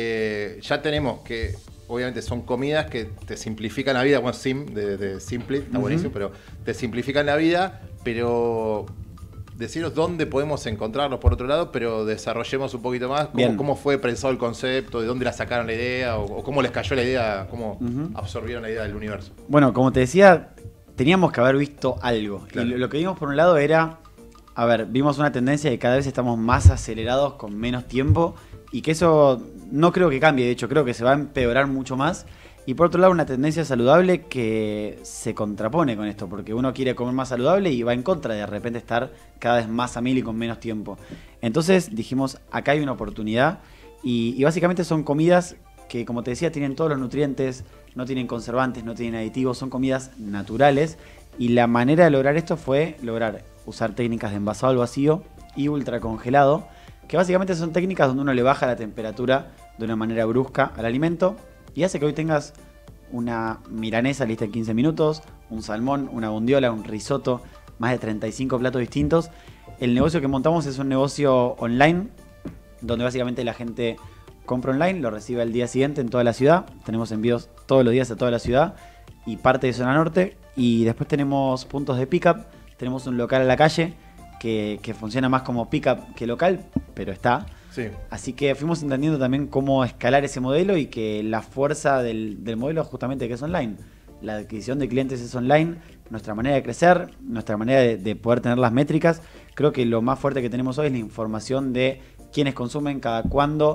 ya tenemos que, obviamente son comidas que te simplifican la vida, bueno, de Simple, está buenísimo, pero te simplifican la vida, pero deciros dónde podemos encontrarlos por otro lado, pero desarrollemos un poquito más cómo fue pensado el concepto, de dónde la sacaron la idea, o cómo les cayó la idea, cómo absorbieron la idea del universo. Bueno, como te decía, teníamos que haber visto algo. Claro. Y lo que vimos por un lado era, vimos una tendencia de que cada vez estamos más acelerados con menos tiempo, y que eso no creo que cambie, de hecho creo que se va a empeorar mucho más. Y por otro lado, una tendencia saludable que se contrapone con esto, porque uno quiere comer más saludable y va en contra de repente estar cada vez más a mil y con menos tiempo. Entonces dijimos, acá hay una oportunidad, y básicamente son comidas que, como te decía, tienen todos los nutrientes, no tienen conservantes, no tienen aditivos, son comidas naturales, y la manera de lograr esto fue usar técnicas de envasado al vacío y ultracongelado, que básicamente son técnicas donde uno le baja la temperatura de una manera brusca al alimento, y hace que hoy tengas una milanesa lista en 15 minutos, un salmón, una bondiola, un risotto, más de 35 platos distintos. El negocio que montamos es un negocio online, donde básicamente la gente compra online, lo recibe al día siguiente en toda la ciudad. Tenemos envíos todos los días a toda la ciudad y parte de zona norte. Y después tenemos puntos de pick-up, tenemos un local a la calle que funciona más como pick-up que local, pero está. Sí. Así que fuimos entendiendo también cómo escalar ese modelo, y que la fuerza del modelo justamente que es online. La adquisición de clientes es online, nuestra manera de crecer, nuestra manera de poder tener las métricas. Creo que lo más fuerte que tenemos hoy es la información de quiénes consumen, cada cuánto,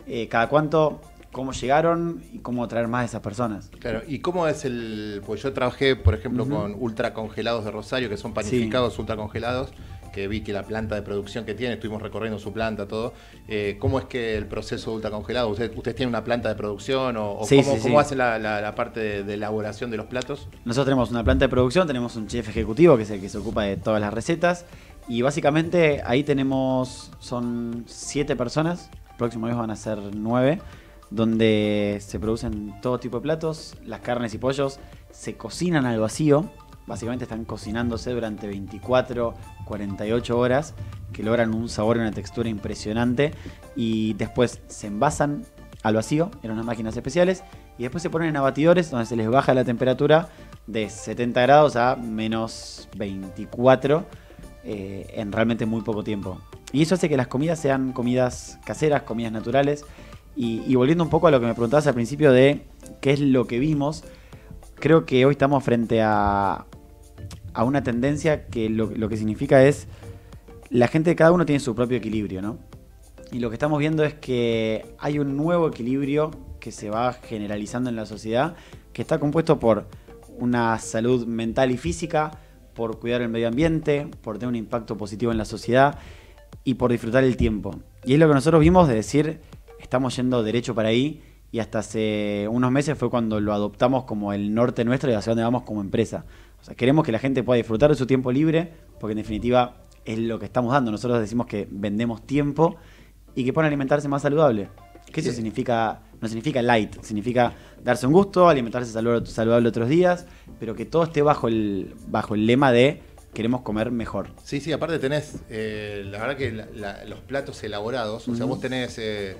cómo llegaron y cómo atraer más de esas personas. Claro, ¿y cómo es pues yo trabajé, por ejemplo, con ultracongelados de Rosario, que son panificados ultracongelados, que vi que la planta de producción que tiene, estuvimos recorriendo su planta, todo. ¿Cómo es que el proceso de ultracongelado? ¿Ustedes tienen una planta de producción cómo hacen la parte de elaboración de los platos? Nosotros tenemos una planta de producción, tenemos un chef ejecutivo que es el que se ocupa de todas las recetas, y básicamente ahí son 7 personas, el próximo mes van a ser 9, donde se producen todo tipo de platos. Las carnes y pollos se cocinan al vacío. Básicamente están cocinándose durante 24, 48 horas, que logran un sabor y una textura impresionante, y después se envasan al vacío en unas máquinas especiales, y después se ponen en abatidores donde se les baja la temperatura de 70 grados a menos 24 en realmente muy poco tiempo. Y eso hace que las comidas sean comidas caseras, comidas naturales. Y volviendo un poco a lo que me preguntabas al principio de qué es lo que vimos, creo que hoy estamos frente a a una tendencia que lo que significa es, la gente, cada uno tiene su propio equilibrio, ¿no? Y lo que estamos viendo es que hay un nuevo equilibrio que se va generalizando en la sociedad, que está compuesto por una salud mental y física, por cuidar el medio ambiente, por tener un impacto positivo en la sociedad y por disfrutar el tiempo. Y es lo que nosotros vimos de decir, estamos yendo derecho para ahí, y hasta hace unos meses fue cuando lo adoptamos como el norte nuestro y hacia dónde vamos como empresa. O sea, queremos que la gente pueda disfrutar de su tiempo libre, porque en definitiva es lo que estamos dando. Nosotros decimos que vendemos tiempo y que puedan alimentarse más saludable. Que eso significa, no significa light, significa darse un gusto, alimentarse saludable otros días, pero que todo esté bajo el lema de queremos comer mejor. Sí, aparte tenés, la verdad que los platos elaborados, o sea, vos tenés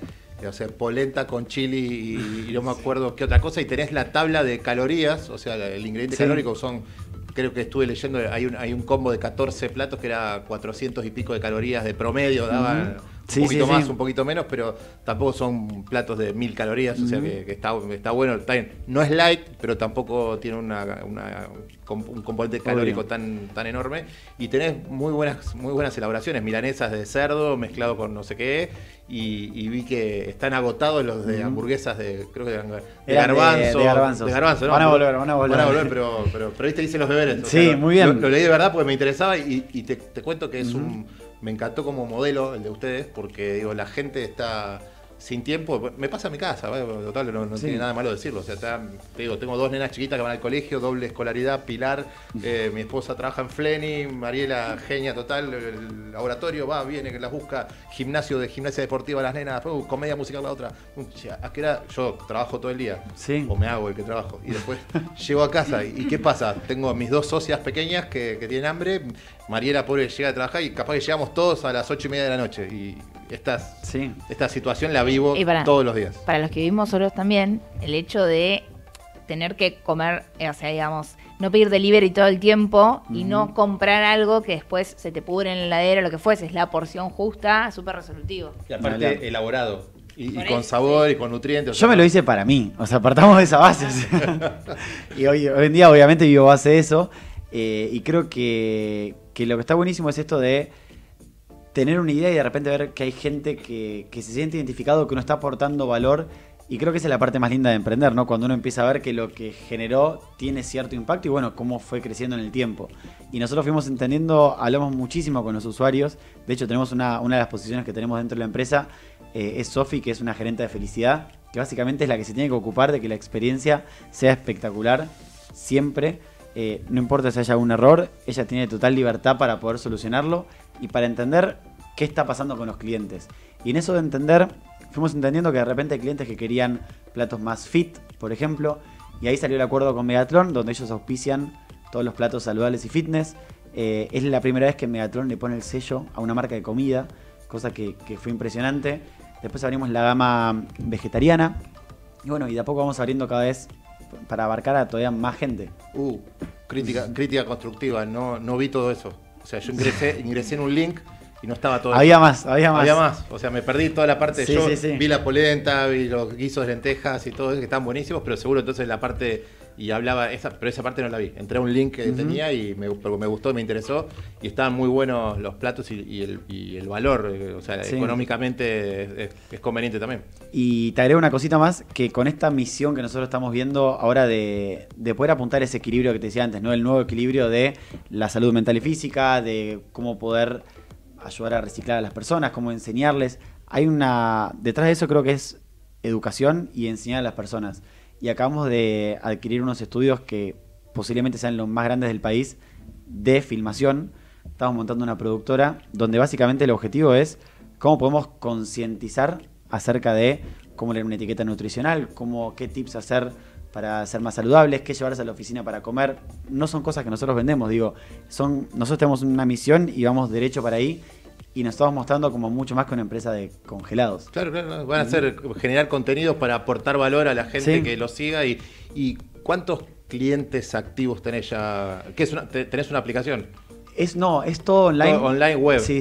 polenta con chili y no me acuerdo qué otra cosa, y tenés la tabla de calorías, o sea, el ingrediente calórico son, creo que estuve leyendo, hay un combo de 14 platos que era 400 y pico de calorías de promedio, daban un poquito más, un poquito menos, pero tampoco son platos de 1000 calorías, o sea que está bueno, está bien. No es light, pero tampoco tiene un componente calórico tan enorme, y tenés muy buenas elaboraciones, milanesas de cerdo mezclado con no sé qué, y vi que están agotados los de hamburguesas creo que de garbanzo. De garbanzo, ¿no? Van a volver. Pero viste, dicen los deberes. Sí, muy bien. Lo leí de verdad porque me interesaba, y te cuento que es me encantó como modelo el de ustedes, porque digo, la gente está sin tiempo. Me pasa en mi casa, total, no tiene nada malo decirlo. O sea, te digo, tengo 2 nenas chiquitas que van al colegio, doble escolaridad, Pilar, mi esposa trabaja en Fleni, Mariela, genia total, el laboratorio viene, que las busca, gimnasia deportiva las nenas, comedia musical la otra. ¿A qué hora? Yo trabajo todo el día, o me hago el que trabajo, y después llego a casa, ¿y qué pasa? Tengo mis 2 socias pequeñas que tienen hambre, Mariela, pobre, llega a trabajar y capaz que llegamos todos a las 8:30 de la noche, y esta situación la vivo todos los días. Para los que vivimos solos también, el hecho de tener que comer, o sea, digamos, no pedir delivery todo el tiempo y no comprar algo que después se te pudre en la heladera, lo que fuese, es la porción justa, súper resolutivo. Y aparte elaborado. Y con sabor y con nutrientes. Yo me lo hice para mí, o sea, partamos de esa base. Y hoy en día obviamente vivo base de eso, y creo que lo que está buenísimo es esto de tener una idea y de repente ver que hay gente que se siente identificado, que uno está aportando valor, y creo que esa es la parte más linda de emprender, ¿no? Cuando uno empieza a ver que lo que generó tiene cierto impacto y bueno, cómo fue creciendo en el tiempo. Y nosotros fuimos entendiendo, hablamos muchísimo con los usuarios, de hecho tenemos una de las posiciones que tenemos dentro de la empresa, es Sofi, que es una gerente de felicidad, que básicamente es la que se tiene que ocupar de que la experiencia sea espectacular siempre. No importa si haya un error, ella tiene total libertad para poder solucionarlo y para entender qué está pasando con los clientes. Y en eso de entender, fuimos entendiendo que de repente hay clientes que querían platos más fit, por ejemplo, y ahí salió el acuerdo con Megatron, donde ellos auspician todos los platos saludables y fitness. Es la primera vez que Megatron le pone el sello a una marca de comida, cosa que fue impresionante. Después abrimos la gama vegetariana, y bueno, y de a poco vamos abriendo cada vez para abarcar a todavía más gente. Crítica constructiva, no vi todo eso. O sea, yo ingresé en un link y no estaba todo había eso. Había más. O sea, me perdí toda la parte. Vi la polenta, vi los guisos de lentejas y todo eso, que están buenísimos, pero seguro entonces la parte, y hablaba, pero esa parte no la vi. Entré a un link que tenía y me gustó, me interesó, y estaban muy buenos los platos y el valor, o sea, económicamente es conveniente también. Y te agrego una cosita más, que con esta misión que nosotros estamos viendo ahora de poder apuntar ese equilibrio que te decía antes, ¿no? El nuevo equilibrio de la salud mental y física, de cómo poder ayudar a reciclar a las personas, cómo enseñarles. Detrás de eso creo que es educación y enseñar a las personas. Y acabamos de adquirir unos estudios que posiblemente sean los más grandes del país de filmación. Estamos montando una productora donde básicamente el objetivo es cómo podemos concientizar acerca de cómo leer una etiqueta nutricional, qué tips hacer para ser más saludables, qué llevarse a la oficina para comer. No son cosas que nosotros vendemos, nosotros tenemos una misión y vamos derecho para ahí, y nos estamos mostrando como mucho más que una empresa de congelados. Claro, van a generar contenidos para aportar valor a la gente que los siga. ¿Y cuántos clientes activos tenés ya? ¿Tenés una aplicación? Es todo online. Todo online web. Sí.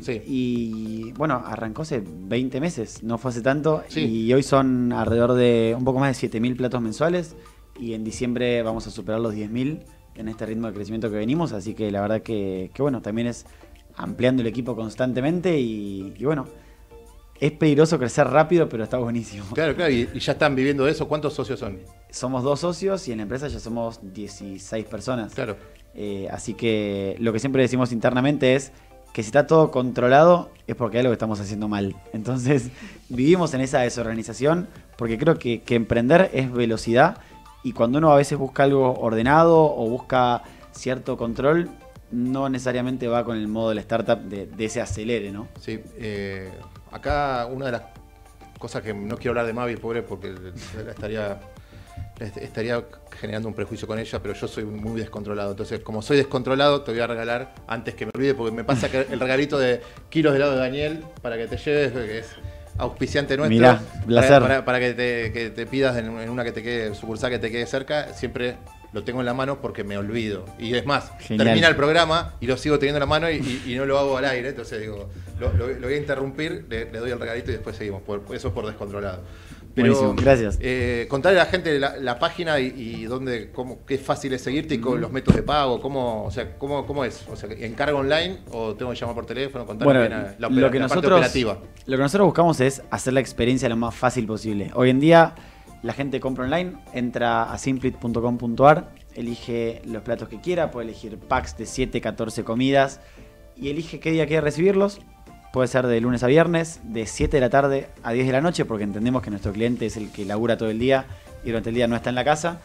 Y bueno, arrancó hace 20 meses, no fue hace tanto. Y hoy son alrededor de un poco más de 7.000 platos mensuales. Y en diciembre vamos a superar los 10.000. en este ritmo de crecimiento que venimos, así que la verdad que bueno, también es ampliando el equipo constantemente y bueno, es peligroso crecer rápido, pero está buenísimo. Claro, y ya están viviendo de eso. ¿Cuántos socios son? Somos 2 socios y en la empresa ya somos 16 personas. Claro. Así que lo que siempre decimos internamente es que si está todo controlado es porque hay algo que estamos haciendo mal. Entonces vivimos en esa desorganización porque creo que emprender es velocidad y cuando uno a veces busca algo ordenado o busca cierto control, no necesariamente va con el modo de la startup de ese acelere, ¿no? Sí, acá una de las cosas que no quiero hablar de Mavi, pobre, porque estaría generando un prejuicio con ella, pero yo soy muy descontrolado. Entonces, como soy descontrolado, te voy a regalar antes que me olvide, porque me pasa que el regalito de kilos de helado de Daniel para que te lleves, que es auspiciante nuestro. Mirá, placer. Para que te pidas en una que te quede, sucursal que te quede cerca, siempre lo tengo en la mano porque me olvido. Y es más, Genial. Termina el programa y lo sigo teniendo en la mano y no lo hago al aire. Entonces digo, lo voy a interrumpir, le doy el regalito y después seguimos. Eso es por descontrolado. Pero, buenísimo, gracias. Contarle a la gente la página y dónde, qué fácil es seguirte y con los métodos de pago, cómo es. O sea, ¿encargo online o tengo que llamar por teléfono? Contarle lo que nosotros buscamos es hacer la experiencia lo más fácil posible. Hoy en día la gente compra online, entra a simplit.com.ar, elige los platos que quiera, puede elegir packs de 7, 14 comidas y elige qué día quiere recibirlos. Puede ser de lunes a viernes, de 7 de la tarde a 10 de la noche, porque entendemos que nuestro cliente es el que labura todo el día y durante el día no está en la casa.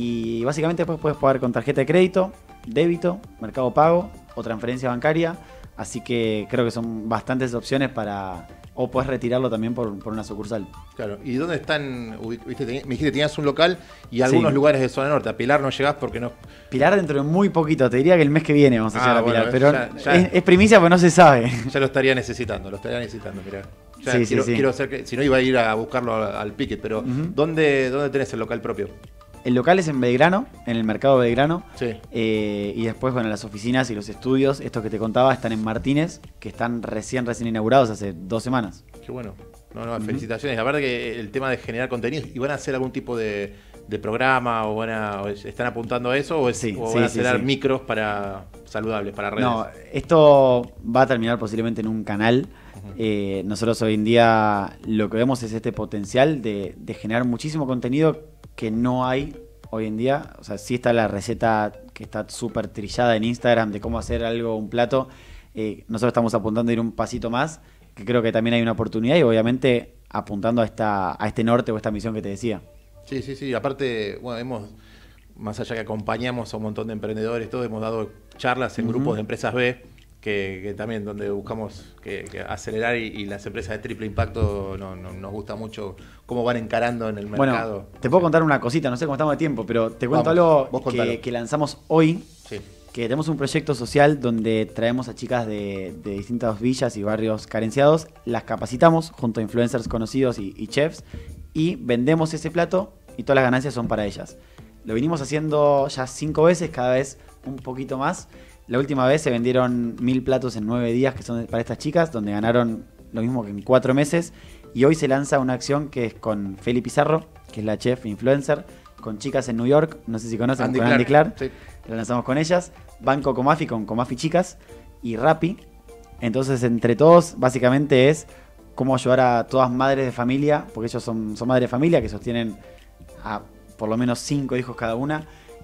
Y básicamente después puedes pagar con tarjeta de crédito, débito, Mercado Pago o transferencia bancaria. Así que creo que son bastantes opciones o puedes retirarlo también por una sucursal. Claro, ¿y dónde están? Me dijiste que tenías un local y algunos lugares de zona norte. A Pilar no llegás porque no... Pilar dentro de muy poquito, te diría que el mes que viene vamos a llegar a Pilar, pero ya es primicia porque no se sabe. Ya lo estaría necesitando, Pilar. Quiero hacer que, si no iba a ir a buscarlo al Piquet, pero ¿dónde tenés el local propio? El local es en Belgrano, en el mercado Belgrano. Sí. Y después, bueno, las oficinas y los estudios, estos que te contaba, están en Martínez, que están recién inaugurados hace 2 semanas. Qué bueno. Felicitaciones. La verdad que el tema de generar contenidos, ¿y van a hacer algún tipo de programa o están apuntando a eso o van a hacer micros saludables para redes? No, esto va a terminar posiblemente en un canal. Nosotros hoy en día lo que vemos es este potencial de generar muchísimo contenido que no hay hoy en día. O sea, sí está la receta que está súper trillada en Instagram de cómo hacer un plato. Nosotros estamos apuntando a ir un pasito más, que creo que también hay una oportunidad y obviamente apuntando a este norte o esta misión que te decía. Sí. Aparte, bueno, más allá que acompañamos a un montón de emprendedores, hemos dado charlas en grupos de empresas B, que también donde buscamos que acelerar y las empresas de triple impacto nos gusta mucho cómo van encarando en el mercado. Bueno, te puedo contar una cosita, no sé cómo estamos de tiempo, pero te cuento algo que lanzamos hoy, que tenemos un proyecto social donde traemos a chicas de distintas villas y barrios carenciados, las capacitamos junto a influencers conocidos y chefs y vendemos ese plato y todas las ganancias son para ellas. Lo venimos haciendo ya 5 veces, cada vez un poquito más. La última vez se vendieron 1000 platos en 9 días que son para estas chicas, donde ganaron lo mismo que en 4 meses. Y hoy se lanza una acción que es con Feli Pizarro, que es la chef influencer, con chicas en New York, no sé si conocen, Andy Clark. Sí. Lo lanzamos con ellas. Banco Comafi con Comafi Chicas y Rappi. Entonces, entre todos, básicamente es cómo ayudar a todas madres de familia, porque ellos son madres de familia que sostienen a por lo menos 5 hijos cada una.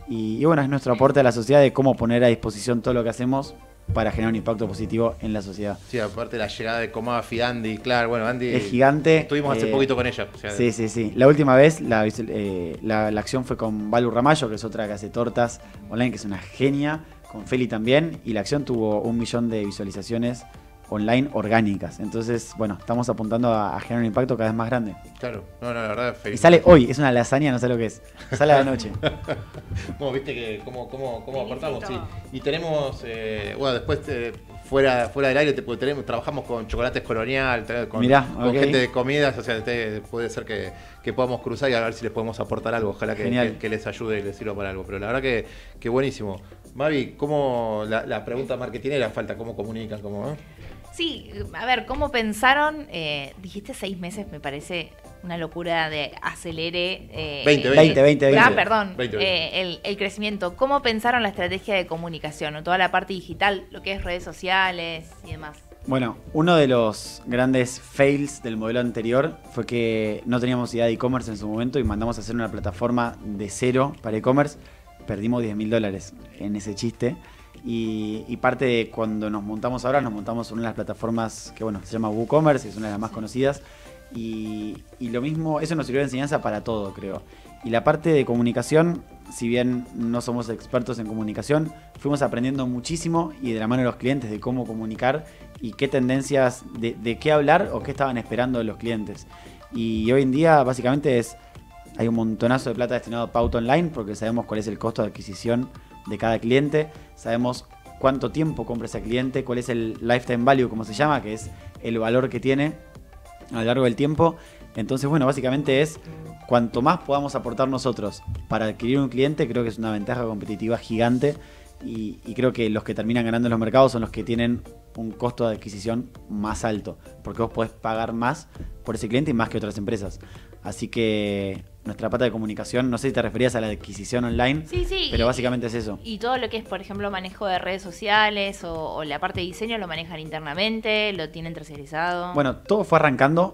Y bueno, es nuestro aporte a la sociedad de cómo poner a disposición todo lo que hacemos para generar un impacto positivo en la sociedad. Sí, aparte la llegada de Comafi, Andy, claro, bueno, Andy es gigante. Estuvimos hace poquito con ella. O sea, sí. La última vez la acción fue con Valu Ramallo, que es otra que hace tortas online, que es una genia, con Feli también, y la acción tuvo 1 millón de visualizaciones online orgánicas. Entonces, bueno, estamos apuntando a generar un impacto cada vez más grande. Claro, la verdad, feliz. Y sale hoy, es una lasaña, no sé lo que es. Sale a la noche. Bueno, viste que cómo aportamos, sí. Y tenemos, después fuera del aire trabajamos con Chocolates Colonial, con gente de comidas, o sea, puede ser que podamos cruzar y a ver si les podemos aportar algo. Ojalá que les ayude y les sirva para algo. Pero la verdad que buenísimo. Mavi, ¿cómo la pregunta marketinera falta? ¿Cómo comunican? ¿Cómo? Sí, a ver, ¿cómo pensaron? Dijiste 6 meses, me parece una locura de acelere 20. Perdón, el crecimiento. ¿Cómo pensaron la estrategia de comunicación o toda la parte digital, lo que es redes sociales y demás? Bueno, uno de los grandes fails del modelo anterior fue que no teníamos idea de e-commerce en su momento y mandamos a hacer una plataforma de cero para e-commerce. Perdimos $10.000 en ese chiste. Y parte de cuando nos montamos ahora, nos montamos en una de las plataformas que se llama WooCommerce, es una de las más conocidas. Y lo mismo, eso nos sirvió de enseñanza para todo, creo. Y la parte de comunicación, si bien no somos expertos en comunicación, fuimos aprendiendo muchísimo y de la mano de los clientes de cómo comunicar y qué tendencias, de qué hablar o qué estaban esperando de los clientes. Y hoy en día básicamente hay un montonazo de plata destinado a pauta online porque sabemos cuál es el costo de adquisición de cada cliente, sabemos cuánto tiempo compra ese cliente, cuál es el lifetime value, como se llama, que es el valor que tiene a lo largo del tiempo. Entonces, básicamente es cuanto más podamos aportar nosotros para adquirir un cliente, creo que es una ventaja competitiva gigante y creo que los que terminan ganando en los mercados son los que tienen un costo de adquisición más alto, porque vos podés pagar más por ese cliente y más que otras empresas. Así que nuestra pata de comunicación, no sé si te referías a la adquisición online, sí, pero básicamente es eso. Y todo lo que es, por ejemplo, manejo de redes sociales o la parte de diseño, ¿lo manejan internamente? ¿Lo tienen tercerizado? Bueno, todo fue arrancando.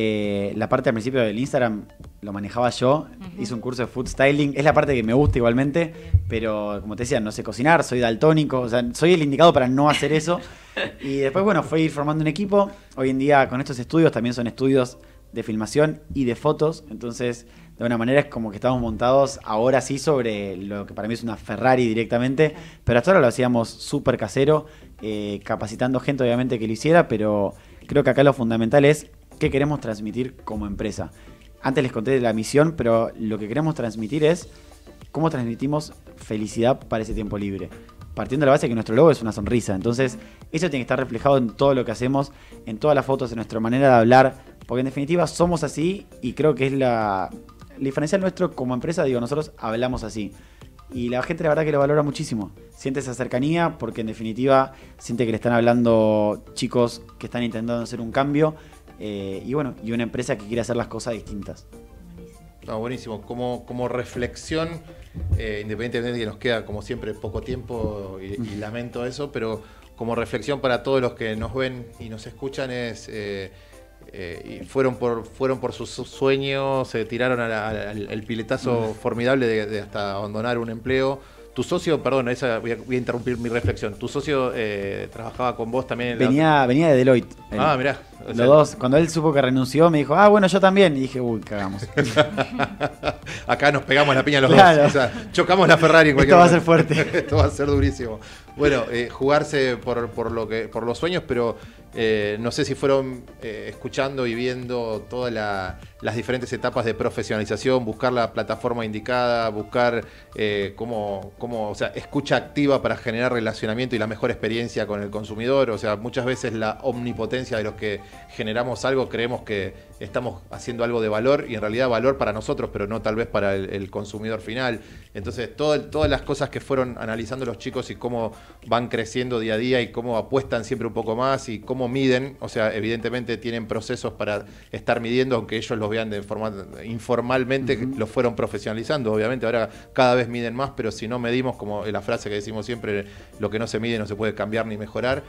La parte al principio del Instagram lo manejaba yo. Hice un curso de food styling. Es la parte que me gusta igualmente, pero como te decía, no sé cocinar, soy daltónico. O sea, soy el indicado para no hacer eso. Y después, fue ir formando un equipo. Hoy en día, con estos estudios, también son estudios de filmación y de fotos. Entonces, de una manera es como que estamos montados ahora sí sobre lo que para mí es una Ferrari directamente, pero hasta ahora lo hacíamos súper casero, capacitando gente obviamente que lo hiciera, pero creo que acá lo fundamental es qué queremos transmitir como empresa. Antes les conté de la misión, pero lo que queremos transmitir es cómo transmitimos felicidad para ese tiempo libre. Partiendo de la base de que nuestro logo es una sonrisa, entonces eso tiene que estar reflejado en todo lo que hacemos, en todas las fotos, en nuestra manera de hablar, porque en definitiva somos así y creo que es la diferencial nuestro como empresa, nosotros hablamos así. Y la gente la verdad que lo valora muchísimo. Siente esa cercanía porque en definitiva siente que le están hablando chicos que están intentando hacer un cambio y una empresa que quiere hacer las cosas distintas. No, buenísimo. Como reflexión, independientemente de que nos queda como siempre poco tiempo y lamento eso, pero como reflexión para todos los que nos ven y nos escuchan es... y fueron por sus sueños, se tiraron al piletazo formidable de hasta abandonar un empleo. Tu socio, perdón, voy a interrumpir mi reflexión. Tu socio trabajaba con vos también. Venía de Deloitte. Mirá. Los dos, cuando él supo que renunció, me dijo, yo también. Y dije, cagamos. Acá nos pegamos la piña los dos. O sea, chocamos la Ferrari en cualquier momento. Esto va a ser fuerte. Esto va a ser durísimo. Bueno, jugarse por los sueños, pero no sé si fueron escuchando y viendo todas las diferentes etapas de profesionalización, buscar la plataforma indicada, buscar o sea, escucha activa para generar relacionamiento y la mejor experiencia con el consumidor. O sea, muchas veces la omnipotencia de los que generamos algo, creemos que estamos haciendo algo de valor y en realidad valor para nosotros, pero no tal vez para el consumidor final. Entonces, todas las cosas que fueron analizando los chicos y cómo van creciendo día a día y cómo apuestan siempre un poco más y cómo miden, o sea, evidentemente tienen procesos para estar midiendo, aunque ellos los vean de forma informalmente, lo fueron profesionalizando, obviamente ahora cada vez miden más, pero si no medimos, como la frase que decimos siempre, lo que no se mide no se puede cambiar ni mejorar,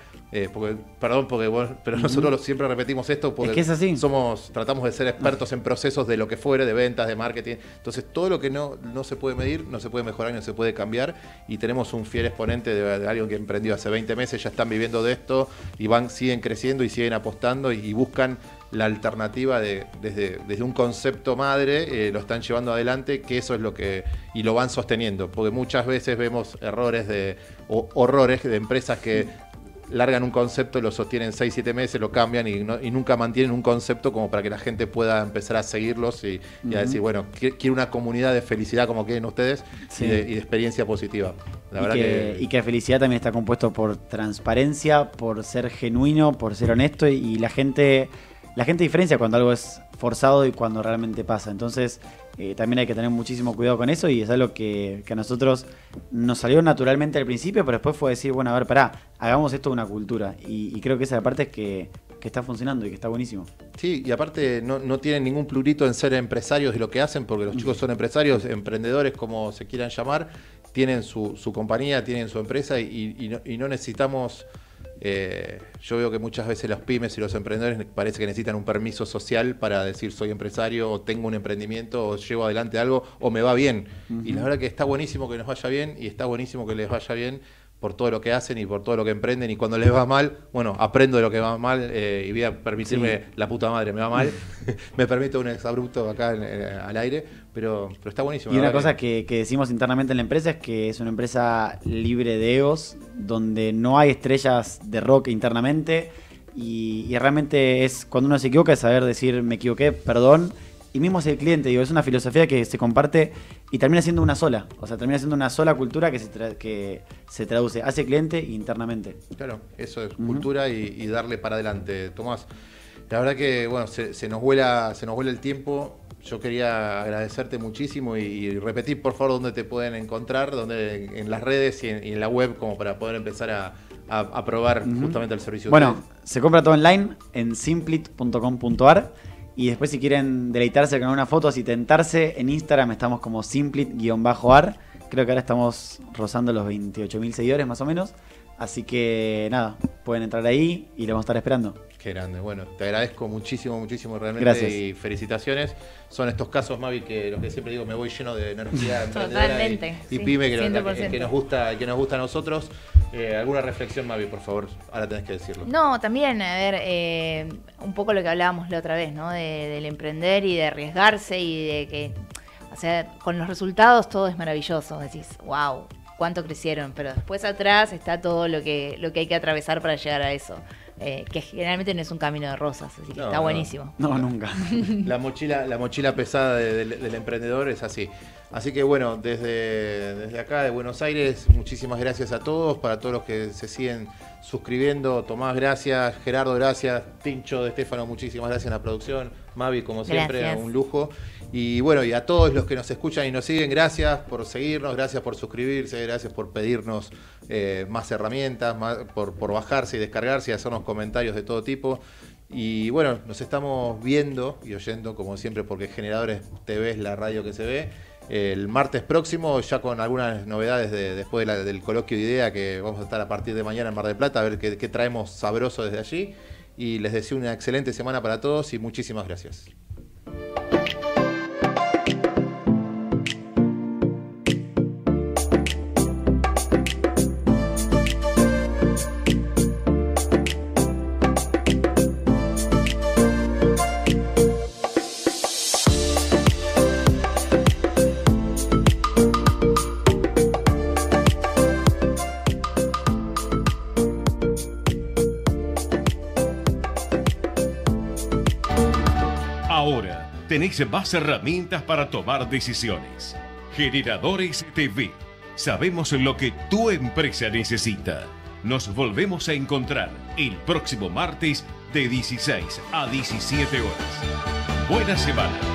pero nosotros siempre repetimos esto porque es que es así. Tratamos de ser expertos en procesos de lo que fuere, de ventas, de marketing, entonces todo lo que no se puede medir, no se puede mejorar, no se puede cambiar, y tenemos un fiel exponente de alguien que emprendió hace 20 meses, ya están viviendo de esto y siguen creciendo y siguen apostando y buscan la alternativa desde un concepto madre, lo están llevando adelante, que eso es lo que, y lo van sosteniendo, porque muchas veces vemos horrores de empresas que largan un concepto, lo sostienen 6-7 meses, lo cambian y nunca mantienen un concepto como para que la gente pueda empezar a seguirlos y a decir, bueno, quiero una comunidad de felicidad como quieren ustedes, sí, y de experiencia positiva. Y que felicidad también está compuesto por transparencia, por ser genuino, por ser honesto y la gente diferencia cuando algo es forzado y cuando realmente pasa. Entonces también hay que tener muchísimo cuidado con eso y es algo que a nosotros nos salió naturalmente al principio, pero después fue decir, bueno, a ver, hagamos esto una cultura. Y creo que esa parte es que está funcionando y que está buenísimo. Sí, y aparte no tienen ningún plurito en ser empresarios de lo que hacen, porque los chicos son empresarios, emprendedores, como se quieran llamar, tienen su compañía, tienen su empresa y no necesitamos... yo veo que muchas veces los pymes y los emprendedores parece que necesitan un permiso social para decir soy empresario, o tengo un emprendimiento, o llevo adelante algo, o me va bien. Y la verdad que está buenísimo que nos vaya bien, y está buenísimo que les vaya bien por todo lo que hacen y por todo lo que emprenden, y cuando les va mal, bueno, aprendo de lo que va mal, y voy a permitirme, la puta madre, me va mal, me permito un exabrupto acá al aire, pero está buenísimo. Y una cosa que decimos internamente en la empresa es que es una empresa libre de egos, donde no hay estrellas de rock internamente, y realmente es cuando uno se equivoca es saber decir me equivoqué, perdón, y mismo es el cliente, digo, es una filosofía que se comparte y termina siendo una sola, o sea, termina siendo una sola cultura que se traduce hacia el cliente e internamente. Claro, eso es cultura y darle para adelante. Tomás, la verdad que bueno, se nos vuela el tiempo. Yo quería agradecerte muchísimo y repetir por favor dónde te pueden encontrar, dónde en las redes y en la web, como para poder empezar a probar justamente el servicio. Bueno, se compra todo online en simplit.com.ar. Y después si quieren deleitarse con una foto y tentarse, en Instagram estamos como simplit_ar. Creo que ahora estamos rozando los 28.000 seguidores más o menos. Así que nada, pueden entrar ahí y lo vamos a estar esperando. Qué grande. Bueno, te agradezco muchísimo realmente. Gracias. Y felicitaciones. Son estos casos, Mavi, que los que siempre digo, me voy lleno de energía emprendedora Totalmente, y sí, pyme que nos gusta a nosotros. ¿Alguna reflexión, Mavi, por favor? Ahora tenés que decirlo. No, también, a ver, un poco lo que hablábamos la otra vez, ¿no? Del emprender y de arriesgarse y de que, o sea, con los resultados todo es maravilloso. Decís, wow, cuánto crecieron, pero después atrás está todo lo que hay que atravesar para llegar a eso. Que generalmente no es un camino de rosas, así que está buenísimo. No, nunca. La mochila pesada del emprendedor es así. Así que bueno, desde acá de Buenos Aires, muchísimas gracias a todos, para todos los que se siguen suscribiendo. Tomás, gracias. Gerardo, gracias. Tincho, de Estefano, muchísimas gracias en la producción. Mavi, como siempre, gracias. Un lujo. Y bueno, y a todos los que nos escuchan y nos siguen, gracias por seguirnos, gracias por suscribirse, gracias por pedirnos más herramientas, por bajarse y descargarse y hacernos comentarios de todo tipo. Y bueno, nos estamos viendo y oyendo, como siempre, porque Generadores TV es la radio que se ve. El martes próximo, ya con algunas novedades después del coloquio de idea, que vamos a estar a partir de mañana en Mar del Plata, a ver qué traemos sabroso desde allí. Y les deseo una excelente semana para todos y muchísimas gracias. Ahora tenés más herramientas para tomar decisiones. Generadores TV. Sabemos lo que tu empresa necesita. Nos volvemos a encontrar el próximo martes de 16 a 17 horas. Buena semana.